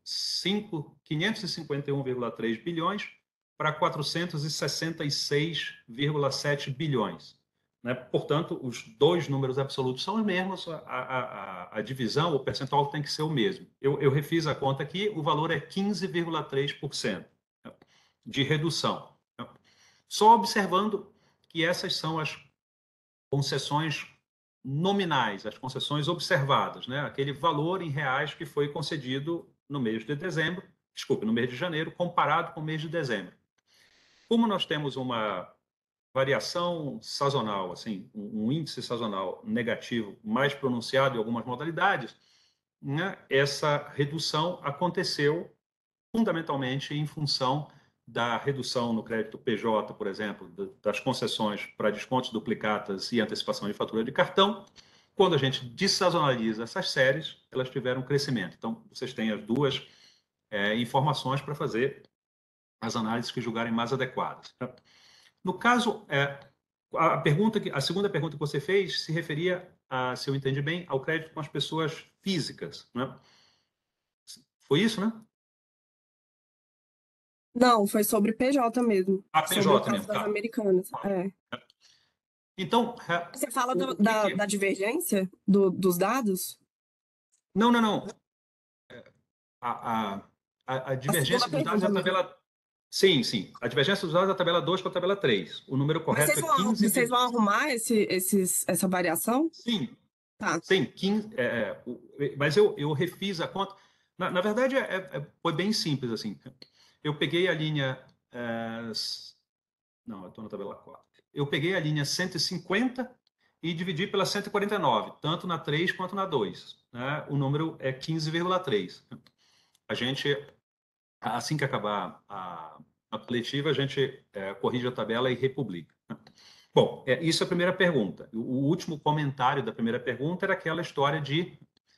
551,3 bilhões para 466,7 bilhões. Né? Portanto, os dois números absolutos são os mesmos, a divisão, o percentual tem que ser o mesmo. Eu refiz a conta aqui, o valor é 15,3% de redução. Só observando que essas são as concessões nominais, as concessões observadas, né? Aquele valor em reais que foi concedido no mês de dezembro, desculpe, no mês de janeiro, comparado com o mês de dezembro. Como nós temos uma variação sazonal, assim, um índice sazonal negativo mais pronunciado em algumas modalidades, né, essa redução aconteceu fundamentalmente em função da redução no crédito PJ, por exemplo, das concessões para descontos, duplicatas e antecipação de fatura de cartão. Quando a gente dessazonaliza essas séries, elas tiveram crescimento. Então, vocês têm as duas informações para fazer as análises que julgarem mais adequadas. No caso, a segunda pergunta que você fez se referia, se eu entendi bem, ao crédito com as pessoas físicas, né? Foi isso, né? Não, foi sobre PJ mesmo. PJ sobre o caso mesmo, das tá. Americanas. Então, você fala da divergência dos dados? Não. A a A divergência segunda dos dados pergunta da mesmo. tabela... Sim, sim. A divergência dos dados da tabela 2 para a tabela 3. O número Mas correto é 15... vocês vão arrumar essa variação? Sim, Tá. sim, 15, mas eu refiz a conta. Na verdade, foi bem simples assim. Eu peguei a linha. Não, eu estou na tabela 4. Eu peguei a linha 150 e dividi pela 149, tanto na 3 quanto na 2. Né? O número é 15,3. A gente, assim que acabar a coletiva, a gente corrige a tabela e republica. Bom, isso é a primeira pergunta. O último comentário da primeira pergunta era aquela história de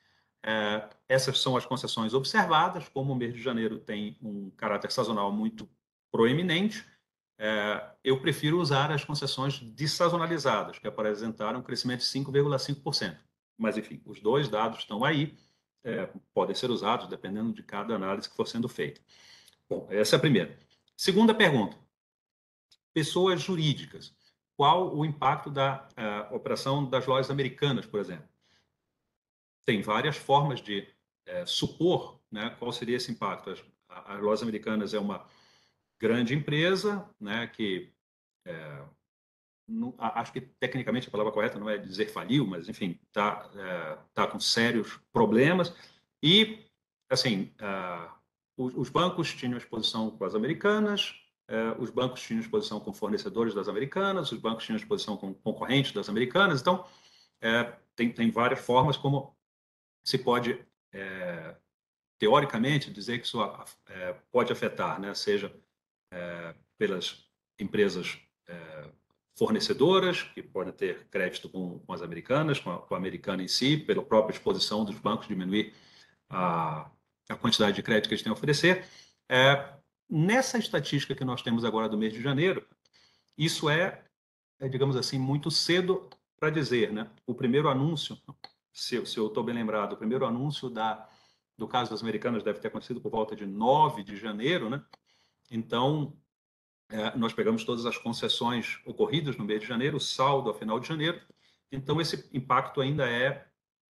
essas são as concessões observadas, como o mês de janeiro tem um caráter sazonal muito proeminente, eu prefiro usar as concessões dessazonalizadas, que apresentaram um crescimento de 5,5%. Mas, enfim, os dois dados estão aí, podem ser usados dependendo de cada análise que for sendo feita. Bom, essa é a primeira. Segunda pergunta: pessoas jurídicas. Qual o impacto da operação das lojas americanas, por exemplo? Tem várias formas de supor, né, qual seria esse impacto. As lojas americanas é uma grande empresa, né, que acho que tecnicamente a palavra correta não é dizer faliu, mas enfim, tá com sérios problemas. E assim, os bancos tinham exposição com as americanas, os bancos tinham exposição com fornecedores das americanas, os bancos tinham exposição com concorrentes das americanas. Então, tem várias formas como se pode, teoricamente, dizer que isso pode afetar, né? Seja pelas empresas fornecedoras, que podem ter crédito com as americanas, com a americana em si, pela própria exposição dos bancos diminuir a quantidade de crédito que eles têm a oferecer. Nessa estatística que nós temos agora do mês de janeiro, isso digamos assim, muito cedo para dizer, né? O primeiro anúncio, se eu estou bem lembrado, o primeiro anúncio do caso das americanas deve ter acontecido por volta de 9 de janeiro, né? Então, nós pegamos todas as concessões ocorridas no mês de janeiro, o saldo ao final de janeiro, então esse impacto ainda é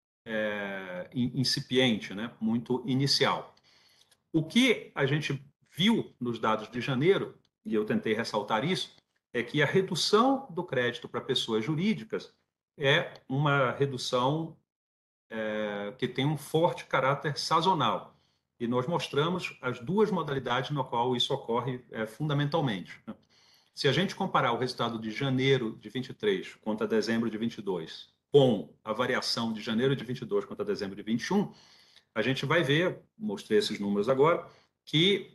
incipiente, né? Muito inicial. O que a gente viu nos dados de janeiro, e eu tentei ressaltar isso, é que a redução do crédito para pessoas jurídicas é uma redução que tem um forte caráter sazonal. E nós mostramos as duas modalidades na qual isso ocorre fundamentalmente. Se a gente comparar o resultado de janeiro de 23 contra dezembro de 22 com a variação de janeiro de 22 contra dezembro de 21, a gente vai ver, mostrei esses números agora, que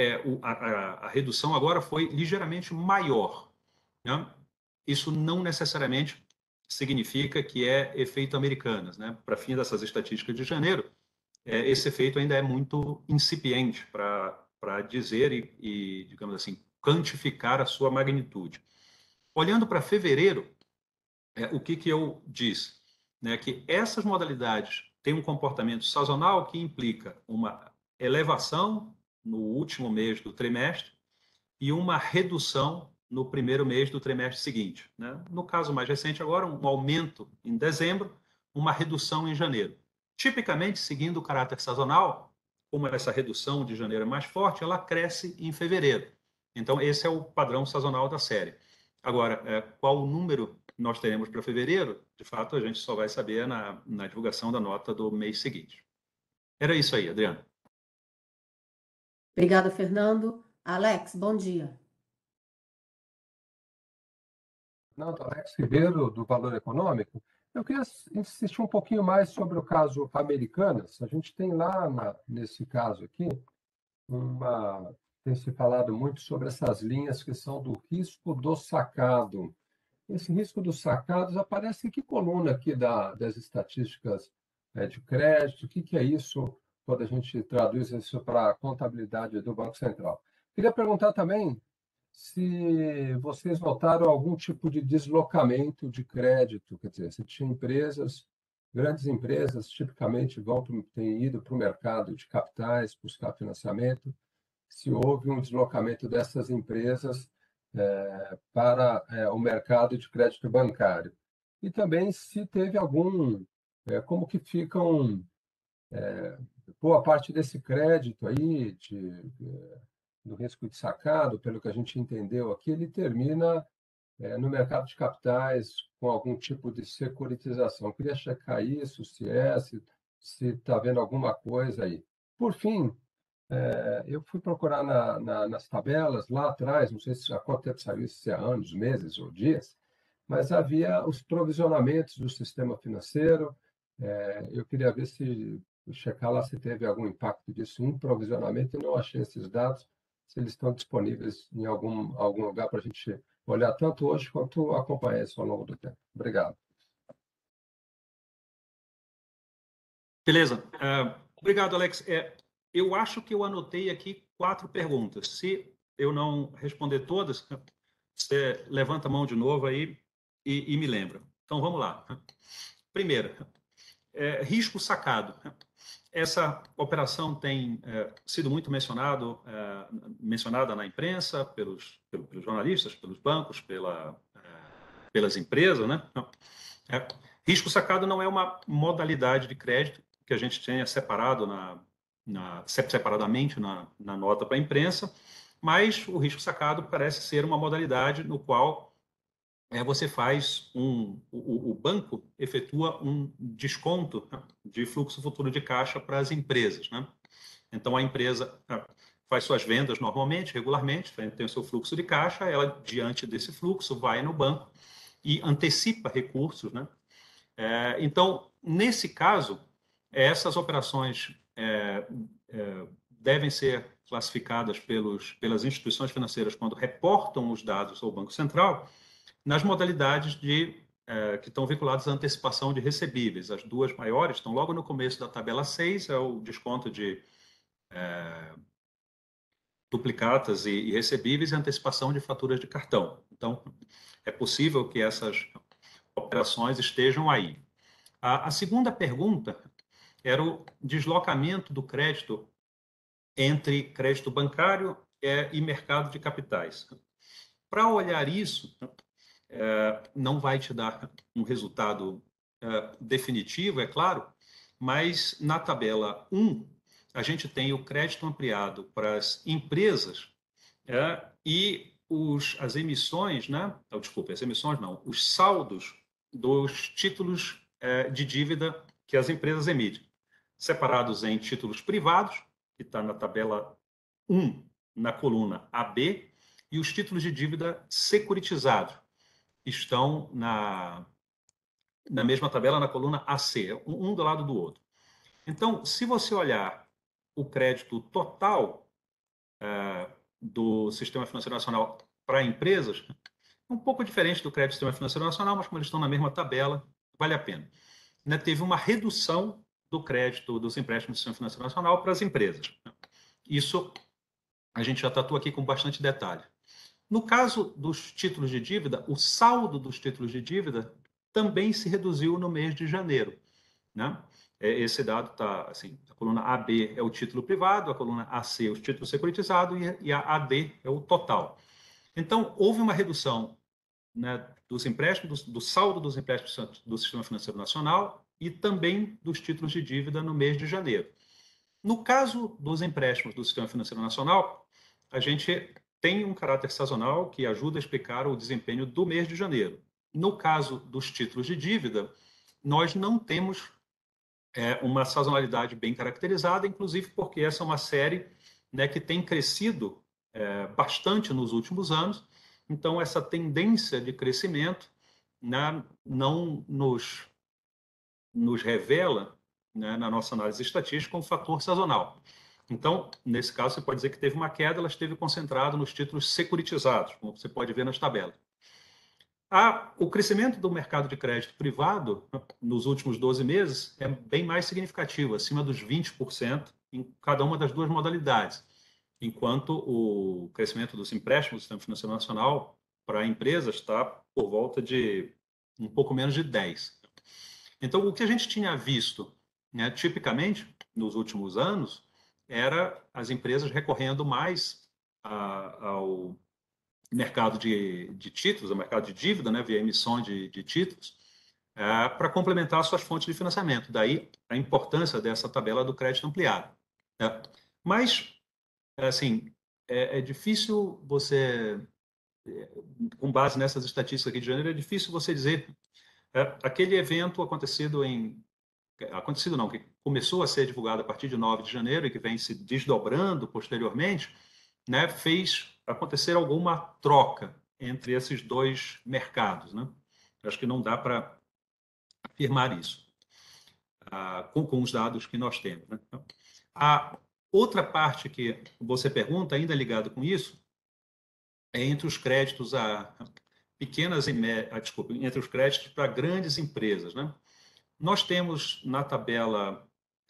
a redução agora foi ligeiramente maior. Né? Isso não necessariamente significa que é efeito Americanas. Né? Para fim dessas estatísticas de janeiro, esse efeito ainda é muito incipiente para dizer e, digamos assim, quantificar a sua magnitude. Olhando para fevereiro, o que eu disse? Né? Que essas modalidades têm um comportamento sazonal que implica uma elevação no último mês do trimestre e uma redução no primeiro mês do trimestre seguinte. Né? No caso mais recente, agora, um aumento em dezembro, uma redução em janeiro. Tipicamente, seguindo o caráter sazonal, como essa redução de janeiro é mais forte, ela cresce em fevereiro. Então, esse é o padrão sazonal da série. Agora, qual o número nós teremos para fevereiro? De fato, a gente só vai saber na divulgação da nota do mês seguinte. Era isso aí, Adriano. Obrigada, Fernando. Alex, bom dia. Fernando, Alex Ribeiro, do Valor Econômico. Eu queria insistir um pouquinho mais sobre o caso Americanas. A gente tem lá, nesse caso aqui, tem se falado muito sobre essas linhas que são do risco do sacado. Esse risco dos sacados aparece em que coluna aqui das estatísticas de crédito? O que é isso quando a gente traduz isso para a contabilidade do Banco Central? Queria perguntar também se vocês notaram algum tipo de deslocamento de crédito, quer dizer, se tinha grandes empresas, tipicamente têm ido para o mercado de capitais, buscar financiamento, se houve um deslocamento dessas empresas para o mercado de crédito bancário. E também se teve como que ficam boa parte desse crédito aí, do risco de sacado, pelo que a gente entendeu aqui, ele termina no mercado de capitais com algum tipo de securitização. Eu queria checar isso, se está vendo alguma coisa aí. Por fim, eu fui procurar nas tabelas lá atrás, não sei há quanto tempo saiu isso, se há anos, meses ou dias, mas havia os provisionamentos do sistema financeiro. Eu queria ver checar lá se teve algum impacto disso em provisionamento, e não achei esses dados, se eles estão disponíveis em algum lugar para a gente olhar tanto hoje quanto acompanhar isso ao longo do tempo. Obrigado. Beleza. Obrigado, Alex. Eu acho que eu anotei aqui 4 perguntas. Se eu não responder todas, você levanta a mão de novo aí e me lembra. Então, vamos lá. Primeiro, risco sacado. Essa operação tem sido muito mencionada na imprensa, pelos jornalistas, pelos bancos, pelas empresas, né? Risco sacado não é uma modalidade de crédito que a gente tenha separado separadamente na nota para a imprensa, mas o risco sacado parece ser uma modalidade no qual você faz o banco efetua um desconto de fluxo futuro de caixa para as empresas, né? Então a empresa faz suas vendas normalmente, regularmente, tem o seu fluxo de caixa, ela diante desse fluxo vai no banco e antecipa recursos, né? Então nesse caso essas operações devem ser classificadas pelas instituições financeiras quando reportam os dados ao Banco Central nas modalidades que estão vinculadas à antecipação de recebíveis. As duas maiores estão logo no começo da tabela 6, é o desconto de duplicatas e recebíveis e antecipação de faturas de cartão. Então, é possível que essas operações estejam aí. A segunda pergunta era o deslocamento do crédito entre crédito bancário e mercado de capitais. Para olhar isso, não vai te dar um resultado definitivo, é claro, mas na tabela 1, a gente tem o crédito ampliado para as empresas e as emissões, né? Desculpa, as emissões não, os saldos dos títulos de dívida que as empresas emitem, separados em títulos privados, que está na tabela 1, na coluna AB, e os títulos de dívida securitizados, estão na mesma tabela, na coluna AC, um do lado do outro. Então, se você olhar o crédito total do Sistema Financeiro Nacional para empresas, é um pouco diferente do crédito do Sistema Financeiro Nacional, mas como eles estão na mesma tabela, vale a pena. Teve uma redução do crédito dos empréstimos do Sistema Financeiro Nacional para as empresas. Isso a gente já tratou aqui com bastante detalhe. No caso dos títulos de dívida, o saldo dos títulos de dívida também se reduziu no mês de janeiro, né? Esse dado está assim, a coluna AB é o título privado, a coluna AC é o título securitizado e a AD é o total. Então, houve uma redução, né, dos empréstimos, do saldo dos empréstimos do Sistema Financeiro Nacional e também dos títulos de dívida no mês de janeiro. No caso dos empréstimos do Sistema Financeiro Nacional, a gente tem um caráter sazonal que ajuda a explicar o desempenho do mês de janeiro. No caso dos títulos de dívida, nós não temos uma sazonalidade bem caracterizada, inclusive porque essa é uma série, né, que tem crescido bastante nos últimos anos. Então, essa tendência de crescimento, né, não nos revela, né, na nossa análise estatística, um fator sazonal. Então, nesse caso, você pode dizer que teve uma queda, ela esteve concentrada nos títulos securitizados, como você pode ver nas tabelas. O crescimento do mercado de crédito privado nos últimos 12 meses é bem mais significativo, acima dos 20% em cada uma das duas modalidades, enquanto o crescimento dos empréstimos do Sistema Financeiro Nacional para empresas está por volta de um pouco menos de 10%. Então, o que a gente tinha visto, né, tipicamente, nos últimos anos, era as empresas recorrendo mais ao mercado de títulos, ao mercado de dívida, né, via emissão de títulos, para complementar suas fontes de financiamento. Daí a importância dessa tabela do crédito ampliado. Né? Mas, assim, é difícil você, com base nessas estatísticas aqui de janeiro, é difícil você dizer aquele evento acontecido não, que começou a ser divulgado a partir de 9 de janeiro e que vem se desdobrando posteriormente, né, fez acontecer alguma troca entre esses dois mercados. Né? Acho que não dá para afirmar isso com os dados que nós temos. Né? A outra parte que você pergunta, ainda ligado com isso, é entre os créditos a pequenas e desculpa, entre os créditos para grandes empresas. Né? Nós temos na tabela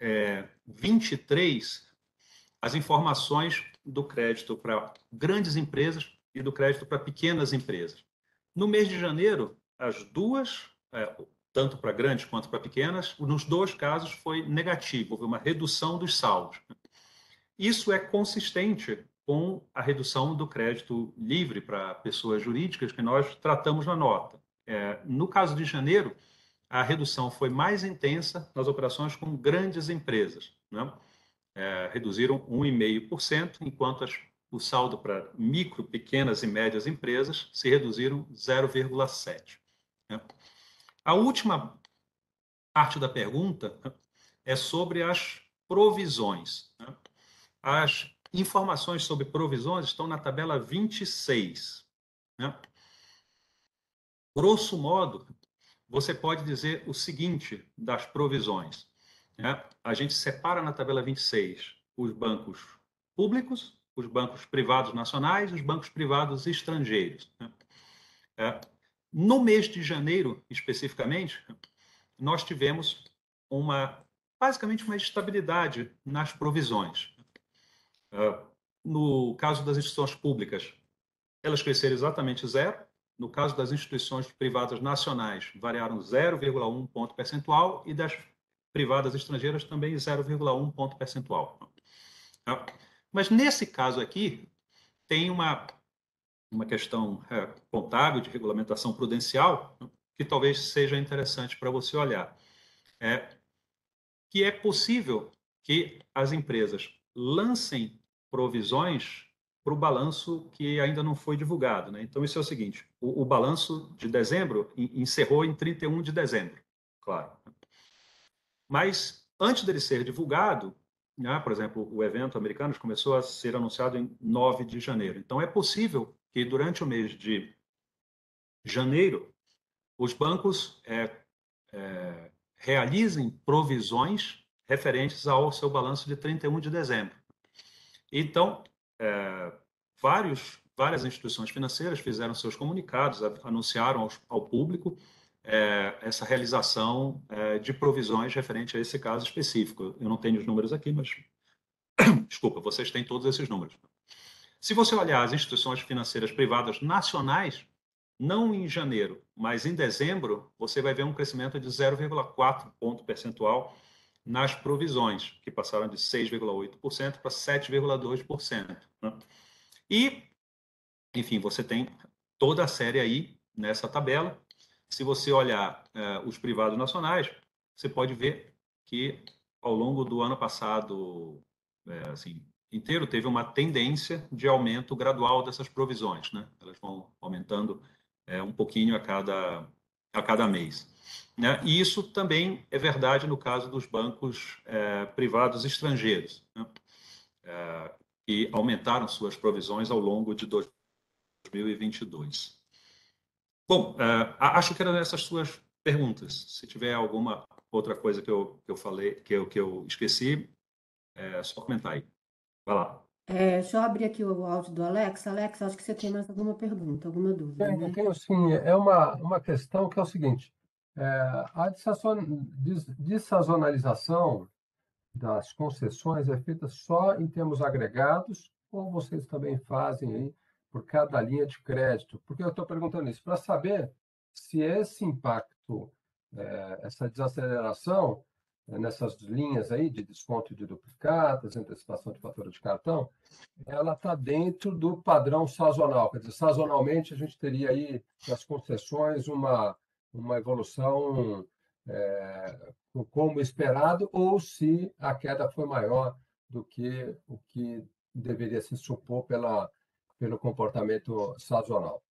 23 as informações do crédito para grandes empresas e do crédito para pequenas empresas. No mês de janeiro, as duas, tanto para grandes quanto para pequenas, nos dois casos foi negativo, houve uma redução dos saldos. Isso é consistente com a redução do crédito livre para pessoas jurídicas que nós tratamos na nota. No caso de janeiro, a redução foi mais intensa nas operações com grandes empresas, né? Reduziram 1,5%, enquanto o saldo para micro, pequenas e médias empresas se reduziram 0,7%. Né? A última parte da pergunta é sobre as provisões. Né? As informações sobre provisões estão na tabela 26. Né? Grosso modo, você pode dizer o seguinte das provisões. Né? A gente separa na tabela 26 os bancos públicos, os bancos privados nacionais e os bancos privados estrangeiros. Né? No mês de janeiro, especificamente, nós tivemos basicamente uma estabilidade nas provisões. No caso das instituições públicas, elas cresceram exatamente zero. No caso das instituições privadas nacionais, variaram 0,1 ponto percentual e das privadas estrangeiras também 0,1 ponto percentual. Mas nesse caso aqui, tem uma questão contábil de regulamentação prudencial que talvez seja interessante para você olhar. Que é possível que as empresas lancem provisões para o balanço que ainda não foi divulgado. Né? Então, isso é o seguinte, o balanço de dezembro encerrou em 31 de dezembro, claro. Mas, antes dele ser divulgado, né, por exemplo, o evento Americanas começou a ser anunciado em 9 de janeiro. Então, é possível que, durante o mês de janeiro, os bancos realizem provisões referentes ao seu balanço de 31 de dezembro. Então, várias instituições financeiras fizeram seus comunicados, anunciaram ao público essa realização de provisões referente a esse caso específico. Eu não tenho os números aqui, mas, desculpa, vocês têm todos esses números. Se você olhar as instituições financeiras privadas nacionais, não em janeiro, mas em dezembro, você vai ver um crescimento de 0,4 ponto percentual nas provisões, que passaram de 6,8% para 7,2%. Né? E, enfim, você tem toda a série aí nessa tabela. Se você olhar os privados nacionais, você pode ver que, ao longo do ano passado, inteiro, teve uma tendência de aumento gradual dessas provisões. Né? Elas vão aumentando um pouquinho a cada mês. Né? E isso também é verdade no caso dos bancos privados estrangeiros, né? Que aumentaram suas provisões ao longo de 2022. Bom, acho que eram essas suas perguntas. Se tiver alguma outra coisa que eu falei, que eu esqueci, é só comentar aí. Vai lá. Deixa eu abrir aqui o áudio do Alex. Alex, acho que você tem mais alguma pergunta, alguma dúvida, Eu né? tenho, sim, é uma questão que é o seguinte, a dessazonalização das concessões é feita só em termos agregados ou vocês também fazem aí por cada linha de crédito? Porque eu estou perguntando isso para saber se esse impacto, essa desaceleração nessas linhas aí de desconto de duplicatas, antecipação de fatura de cartão, ela está dentro do padrão sazonal. Quer dizer, sazonalmente a gente teria aí nas concessões uma uma evolução como esperado, ou se a queda foi maior do que o que deveria se supor pelo comportamento sazonal.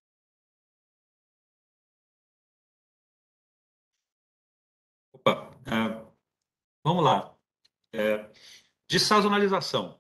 Opa, vamos lá. De sazonalização.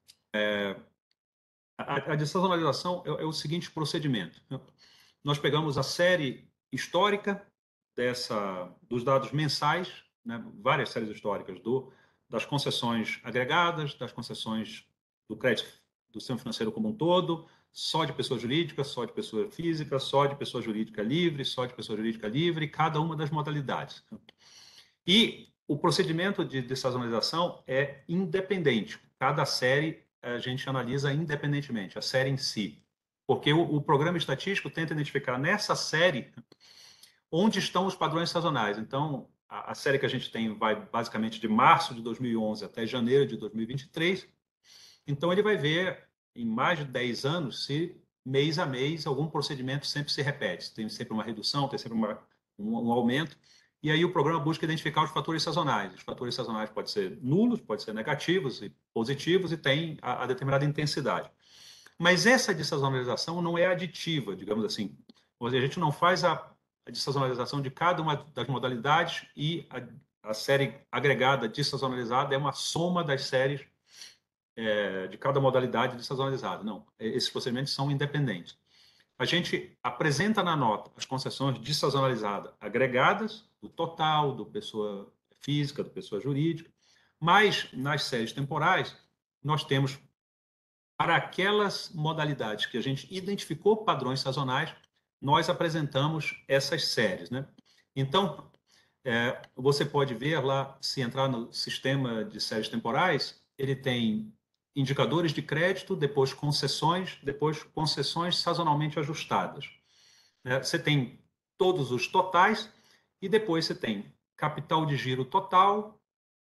A de sazonalização é o seguinte procedimento. Nós pegamos a série histórica dos dados mensais, né, várias séries históricas das concessões agregadas, das concessões do crédito do sistema financeiro como um todo, só de pessoa jurídica, só de pessoa física, só de pessoa jurídica livre, só de pessoa jurídica livre, cada uma das modalidades. E o procedimento de sazonalização é independente. Cada série a gente analisa independentemente, a série em si. Porque o programa estatístico tenta identificar nessa série onde estão os padrões sazonais. Então, a série que a gente tem vai basicamente de março de 2011 até janeiro de 2023. Então, ele vai ver, em mais de 10 anos, se mês a mês algum procedimento sempre se repete. Tem sempre uma redução, tem sempre um aumento. E aí o programa busca identificar os fatores sazonais. Os fatores sazonais podem ser nulos, podem ser negativos e positivos, e tem a determinada intensidade. Mas essa dessazonalização não é aditiva, digamos assim. Ou seja, a gente não faz a dessazonalização de cada uma das modalidades, e a série agregada dessazonalizada é uma soma das séries de cada modalidade dessazonalizada. Não, esses procedimentos são independentes. A gente apresenta na nota as concessões dessazonalizadas agregadas, do total, do pessoa física, do pessoa jurídica, mas nas séries temporais nós temos, para aquelas modalidades que a gente identificou padrões sazonais, nós apresentamos essas séries, né? Então, você pode ver lá, se entrar no sistema de séries temporais, ele tem indicadores de crédito, depois concessões sazonalmente ajustadas. Você tem todos os totais, e depois você tem capital de giro total,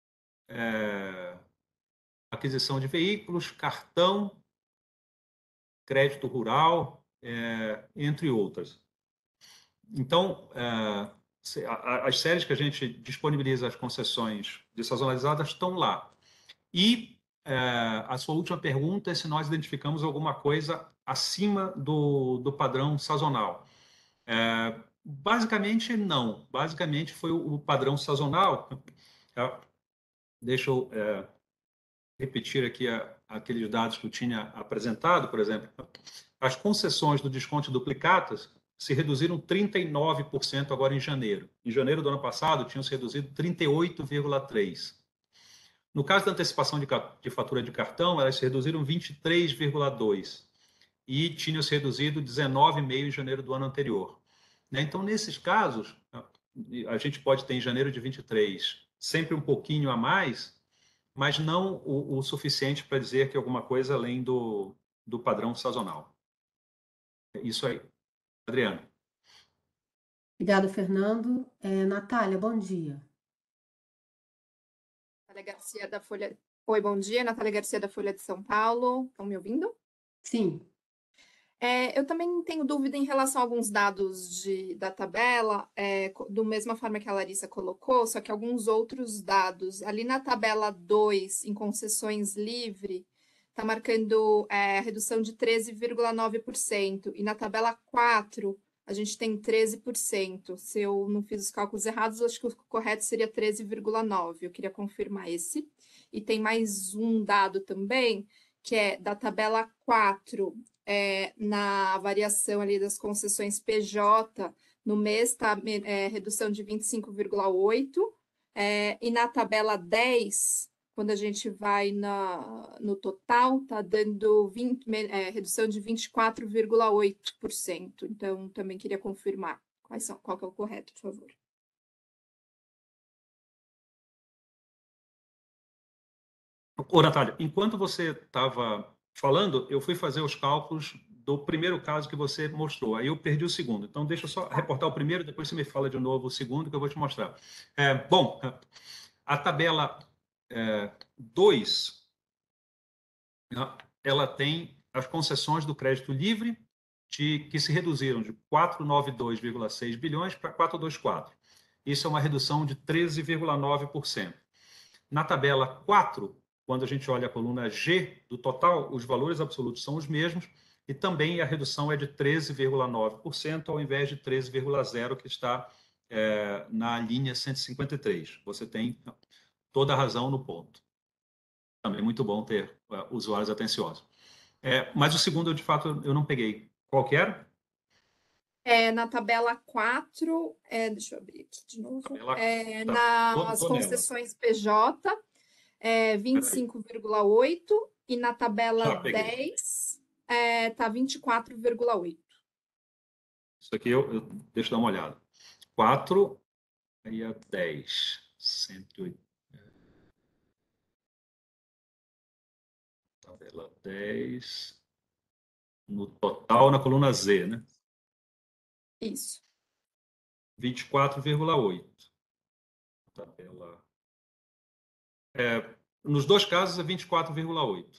aquisição de veículos, cartão, crédito rural, entre outras. Então, as séries que a gente disponibiliza, as concessões dessazonalizadas, estão lá. E a sua última pergunta é se nós identificamos alguma coisa acima do padrão sazonal. Basicamente, não. Basicamente, foi o padrão sazonal. Deixa eu repetir aqui aqueles dados que eu tinha apresentado, por exemplo. As concessões do desconto de duplicatas se reduziram 39% agora em janeiro. Em janeiro do ano passado, tinham se reduzido 38,3%. No caso da antecipação de fatura de cartão, elas se reduziram 23,2%. E tinham se reduzido 19,5% em janeiro do ano anterior. Então, nesses casos, a gente pode ter em janeiro de 23 sempre um pouquinho a mais, mas não o suficiente para dizer que alguma coisa além do padrão sazonal. É isso aí. Adriano. Obrigada, Fernando. Natália, bom dia. Natália Garcia da Folha. Oi, bom dia. Natália Garcia da Folha de São Paulo. Estão me ouvindo? Sim. Eu também tenho dúvida em relação a alguns dados da tabela, do mesma forma que a Larissa colocou, só que alguns outros dados. Ali na tabela 2, em concessões livre, está marcando redução de 13,9%. E na tabela 4, a gente tem 13%. Se eu não fiz os cálculos errados, acho que o correto seria 13,9%. Eu queria confirmar esse. E tem mais um dado também, que é da tabela 4, na variação ali das concessões PJ, no mês está redução de 25,8%, e na tabela 10, quando a gente vai no total, está dando redução de 24,8%. Então, também queria confirmar qual que é o correto, por favor. Ô, Natália, enquanto você estava falando, eu fui fazer os cálculos do primeiro caso que você mostrou. Aí eu perdi o segundo. Então, deixa eu só reportar o primeiro, depois você me fala de novo o segundo, que eu vou te mostrar. Bom, a tabela 2, ela tem as concessões do crédito livre que se reduziram de 492,6 bilhões para 424. Isso é uma redução de 13,9%. Na tabela 4, quando a gente olha a coluna G do total, os valores absolutos são os mesmos e também a redução é de 13,9% ao invés de 13,0% que está na linha 153. Você tem toda a razão no ponto. Também é muito bom ter usuários atenciosos. Mas o segundo, de fato, eu não peguei. Qual que era? Na tabela 4, deixa eu abrir aqui de novo. Nas Tô concessões PJ, 25,8 e na tabela 10 está 24,8. Isso aqui deixa eu dar uma olhada. 4 e a 10. 108. Tabela 10. No total, na coluna Z, né? Isso. 24,8. Tabela. Nos dois casos é 24,8.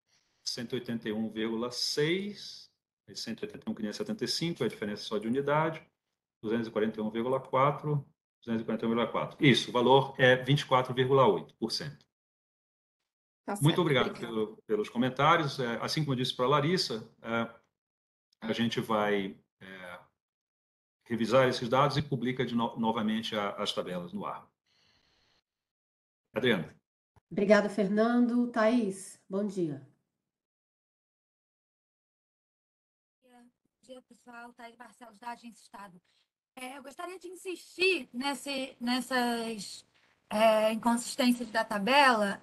181,6. 181,575, a diferença só de unidade. 241,4. 241,4. Isso, o valor é 24,8%. Tá certo, Muito obrigado pelos comentários. Assim como eu disse para a Larissa, a gente vai revisar esses dados e publica novamente as tabelas no ar. Adriana. Obrigada, Fernando. Thaís, bom dia. Bom dia, pessoal. Thaís Barcelos, da Agência Estado. Eu gostaria de insistir nessas inconsistências da tabela.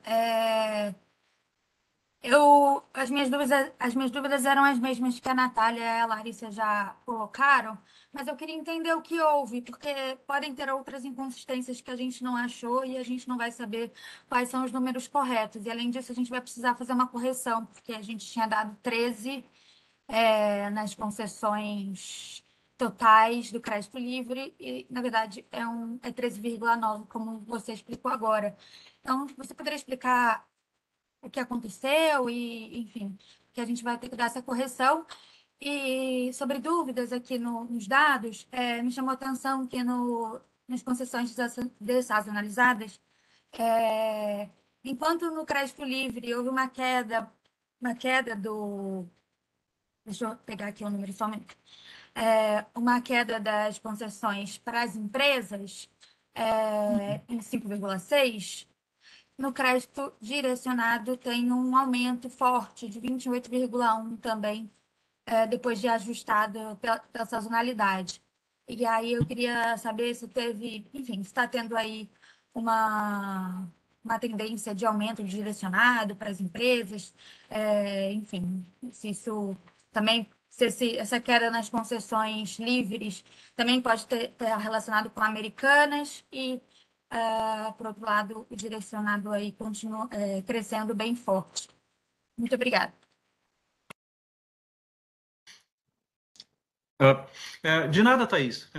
As minhas dúvidas eram as mesmas que a Natália e a Larissa já colocaram, mas eu queria entender o que houve, porque podem ter outras inconsistências que a gente não achou e a gente não vai saber quais são os números corretos. E, além disso, a gente vai precisar fazer uma correção, porque a gente tinha dado 13 nas concessões totais do crédito livre e, na verdade, é 13,9, como você explicou agora. Então, você poderia explicar o que aconteceu e, enfim, que a gente vai ter que dar essa correção. E sobre dúvidas aqui nos dados, me chamou a atenção que nas concessões dessazonalizadas, enquanto no crédito livre houve uma queda do... Deixa eu pegar aqui o número somente. Uma queda das concessões para as empresas em 5,6%. No crédito direcionado tem um aumento forte de 28,1% também, depois de ajustado pela sazonalidade. E aí eu queria saber se enfim, se está tendo aí uma tendência de aumento de direcionado para as empresas, enfim, se isso também, se essa queda nas concessões livres também pode estar relacionado com Americanas e por outro lado, o direcionado aí continua crescendo bem forte. Muito obrigada. De nada, Thaís.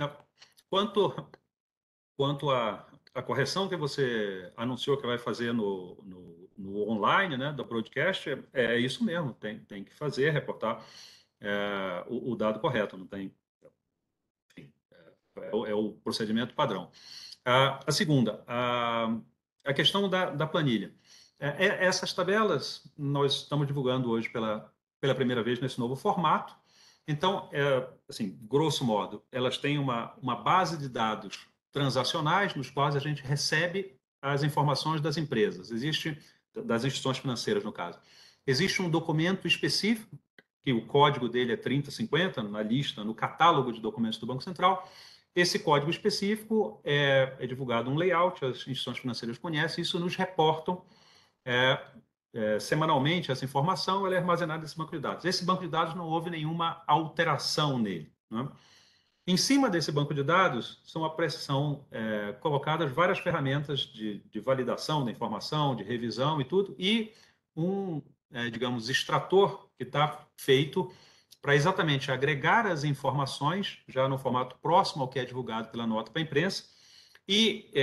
Quanto à correção que você anunciou que vai fazer no online, né, do broadcast, é isso mesmo, tem que fazer, reportar o dado correto, não tem... Enfim, é o procedimento padrão. A segunda, a questão da planilha. Essas tabelas nós estamos divulgando hoje pela primeira vez nesse novo formato. Então, assim, grosso modo, elas têm uma base de dados transacionais nos quais a gente recebe as informações das empresas, das instituições financeiras, no caso. Existe um documento específico, que o código dele é 3050, na lista, no catálogo de documentos do Banco Central. Esse código específico é divulgado um layout, as instituições financeiras conhecem, isso nos reportam semanalmente essa informação, ela é armazenada nesse banco de dados. Esse banco de dados não houve nenhuma alteração nele, né? Em cima desse banco de dados são colocadas várias ferramentas de validação da informação, de revisão e tudo, e digamos, extrator que está feito para exatamente agregar as informações, já no formato próximo ao que é divulgado pela nota para a imprensa, e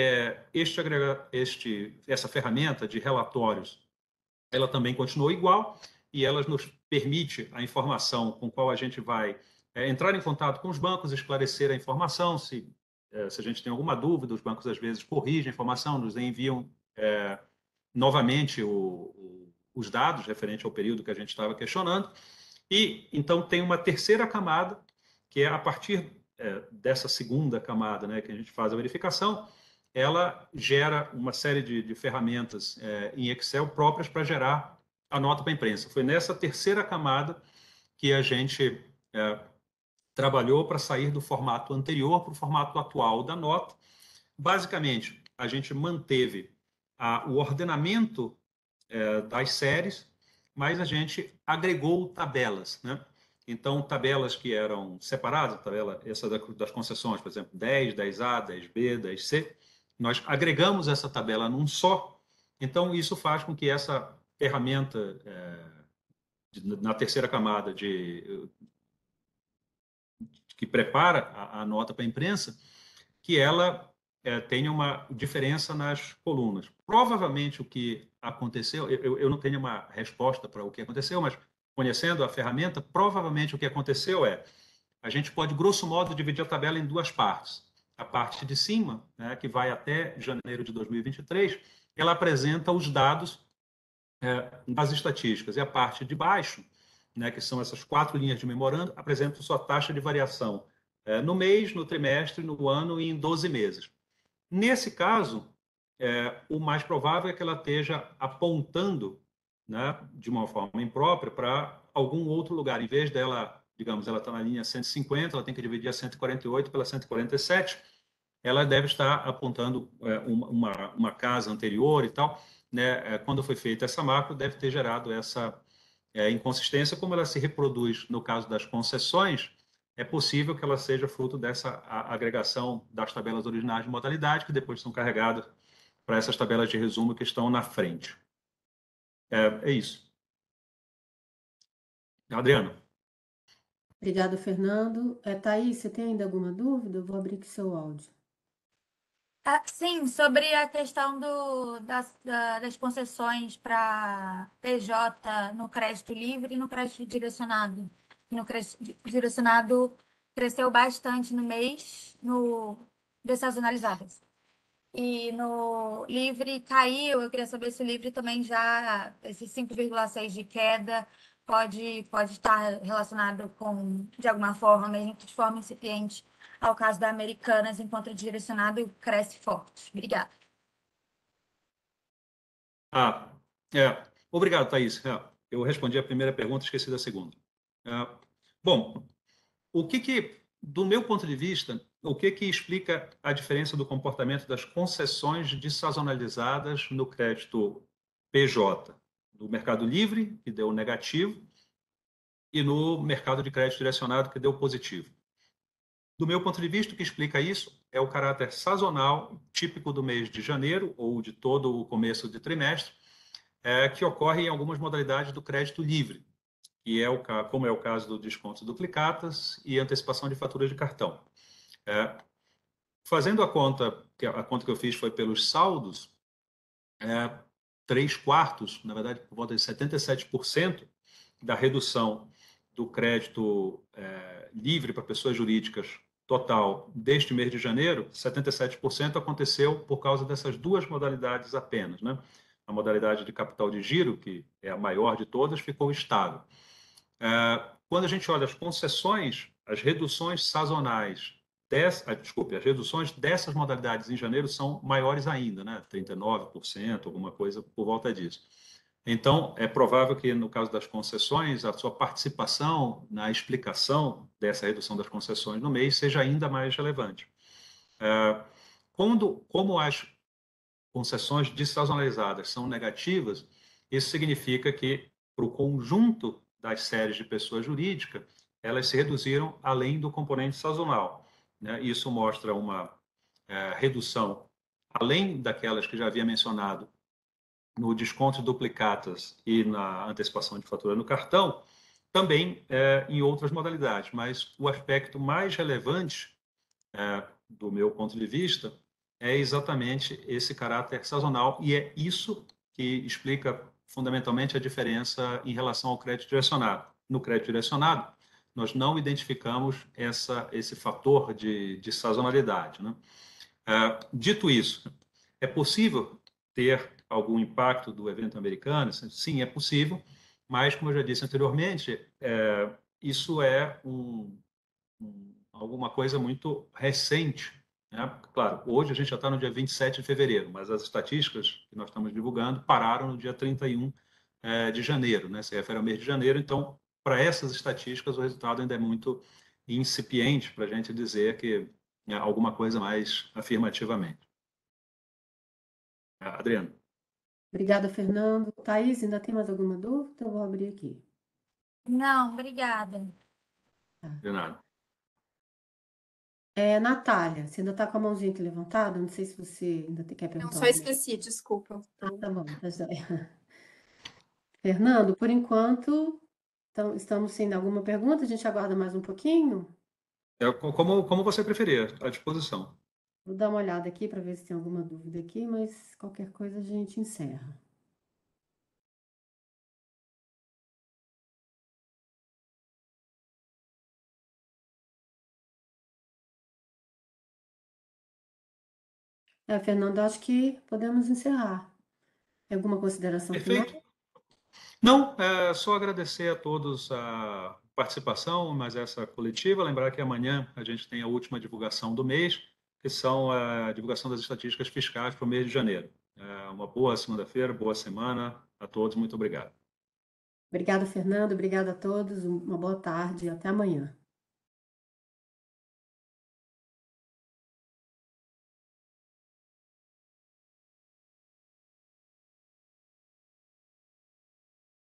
essa ferramenta de relatórios, ela também continua igual, e ela nos permite a informação com qual a gente vai entrar em contato com os bancos, esclarecer a informação, se a gente tem alguma dúvida, os bancos às vezes corrigem a informação, nos enviam novamente os dados referente ao período que a gente estava questionando. E então tem uma terceira camada, que é a partir dessa segunda camada, né, que a gente faz a verificação, ela gera uma série de ferramentas em Excel próprias para gerar a nota para a imprensa. Foi nessa terceira camada que a gente trabalhou para sair do formato anterior para o formato atual da nota. Basicamente, a gente manteve o ordenamento das séries, mas a gente agregou tabelas, né? Então, tabelas que eram separadas, tabela essa das concessões, por exemplo, 10, 10A, 10B, 10C, nós agregamos essa tabela num só. Então, isso faz com que essa ferramenta, na terceira camada, que prepara a nota para a imprensa, que ela tenha uma diferença nas colunas. Provavelmente o que aconteceu, eu não tenho uma resposta para o que aconteceu, mas conhecendo a ferramenta, provavelmente o que aconteceu a gente pode, grosso modo, dividir a tabela em duas partes. A parte de cima, né, que vai até janeiro de 2023, ela apresenta os dados das estatísticas. E a parte de baixo, né, que são essas 4 linhas de memorando, apresenta sua taxa de variação no mês, no trimestre, no ano e em 12 meses. Nesse caso, o mais provável é que ela esteja apontando, né, de uma forma imprópria para algum outro lugar. Em vez dela, digamos, ela está na linha 150, ela tem que dividir a 148 pela 147, ela deve estar apontando uma casa anterior e tal, né? Quando foi feita essa macro, deve ter gerado essa inconsistência. Como ela se reproduz no caso das concessões, é possível que ela seja fruto dessa agregação das tabelas originais de modalidade, que depois são carregadas para essas tabelas de resumo que estão na frente. É isso. Adriano. Obrigada, Fernando. Thaís, você tem ainda alguma dúvida? Eu vou abrir aqui seu áudio. Sim, sobre a questão das concessões para PJ no crédito livre e no crédito direcionado. No crédito direcionado cresceu bastante no mês, no dessazonalizadas. E no livre caiu. Eu queria saber se o livre também já, esse 5,6 de queda, pode estar relacionado com, de alguma forma, mesmo que de forma incipiente, ao caso da Americanas, enquanto o direcionado cresce forte. Obrigada. Obrigado, Thaís. Eu respondi a primeira pergunta, esqueci da segunda. Bom, do meu ponto de vista, o que explica a diferença do comportamento das concessões dessazonalizadas no crédito PJ? No mercado livre, que deu negativo, e no mercado de crédito direcionado, que deu positivo. Do meu ponto de vista, o que explica isso é o caráter sazonal, típico do mês de janeiro, ou de todo o começo de trimestre, que ocorre em algumas modalidades do crédito livre, que como é o caso do desconto duplicatas e antecipação de faturas de cartão. Fazendo a conta que eu fiz foi pelos saldos, 3/4, na verdade, por volta de 77% da redução do crédito livre para pessoas jurídicas total deste mês de janeiro, 77% aconteceu por causa dessas duas modalidades apenas, né? A modalidade de capital de giro, que é a maior de todas, ficou estável. Quando a gente olha as concessões, as reduções sazonais, as reduções dessas modalidades em janeiro são maiores ainda, né? 39%, alguma coisa por volta disso. Então, é provável que, no caso das concessões, a sua participação na explicação dessa redução das concessões no mês seja ainda mais relevante. Como as concessões dessazonalizadas são negativas, isso significa que, para o conjunto das séries de pessoa jurídica, elas se reduziram além do componente sazonal, né? Isso mostra uma redução, além daquelas que já havia mencionado, no desconto de duplicatas e na antecipação de fatura no cartão, também em outras modalidades. Mas o aspecto mais relevante, do meu ponto de vista, é exatamente esse caráter sazonal, e é isso que explica fundamentalmente a diferença em relação ao crédito direcionado. No crédito direcionado, nós não identificamos esse fator de sazonalidade, né? Dito isso, é possível ter algum impacto do evento americano? Sim, é possível, mas, como eu já disse anteriormente, isso é alguma coisa muito recente, né? Claro, hoje a gente já está no dia 27 de fevereiro, mas as estatísticas que nós estamos divulgando pararam no dia 31 de janeiro, né? Se refere ao mês de janeiro, então, para essas estatísticas, o resultado ainda é muito incipiente para a gente dizer que alguma coisa mais afirmativamente. Adriano. Obrigada, Fernando. Thaís, ainda tem mais alguma dúvida? Eu vou abrir aqui. Não, obrigada. De nada. Natália, você ainda está com a mãozinha aqui levantada? Não sei se você ainda quer Não, perguntar só alguma esqueci, desculpa. coisa. Tá bom, tá joia. Fernando, por enquanto, então, estamos sem alguma pergunta, a gente aguarda mais um pouquinho. Como você preferir, à disposição. Vou dar uma olhada aqui para ver se tem alguma dúvida aqui, mas qualquer coisa a gente encerra. Fernando, acho que podemos encerrar. Tem alguma consideração final? Perfeito. Não, só agradecer a todos a participação, mas essa coletiva. Lembrar que amanhã a gente tem a última divulgação do mês, que são a divulgação das estatísticas fiscais para o mês de janeiro. Uma boa segunda-feira, boa semana a todos. Muito obrigado. Obrigada, Fernando. Obrigada a todos. Uma boa tarde e até amanhã.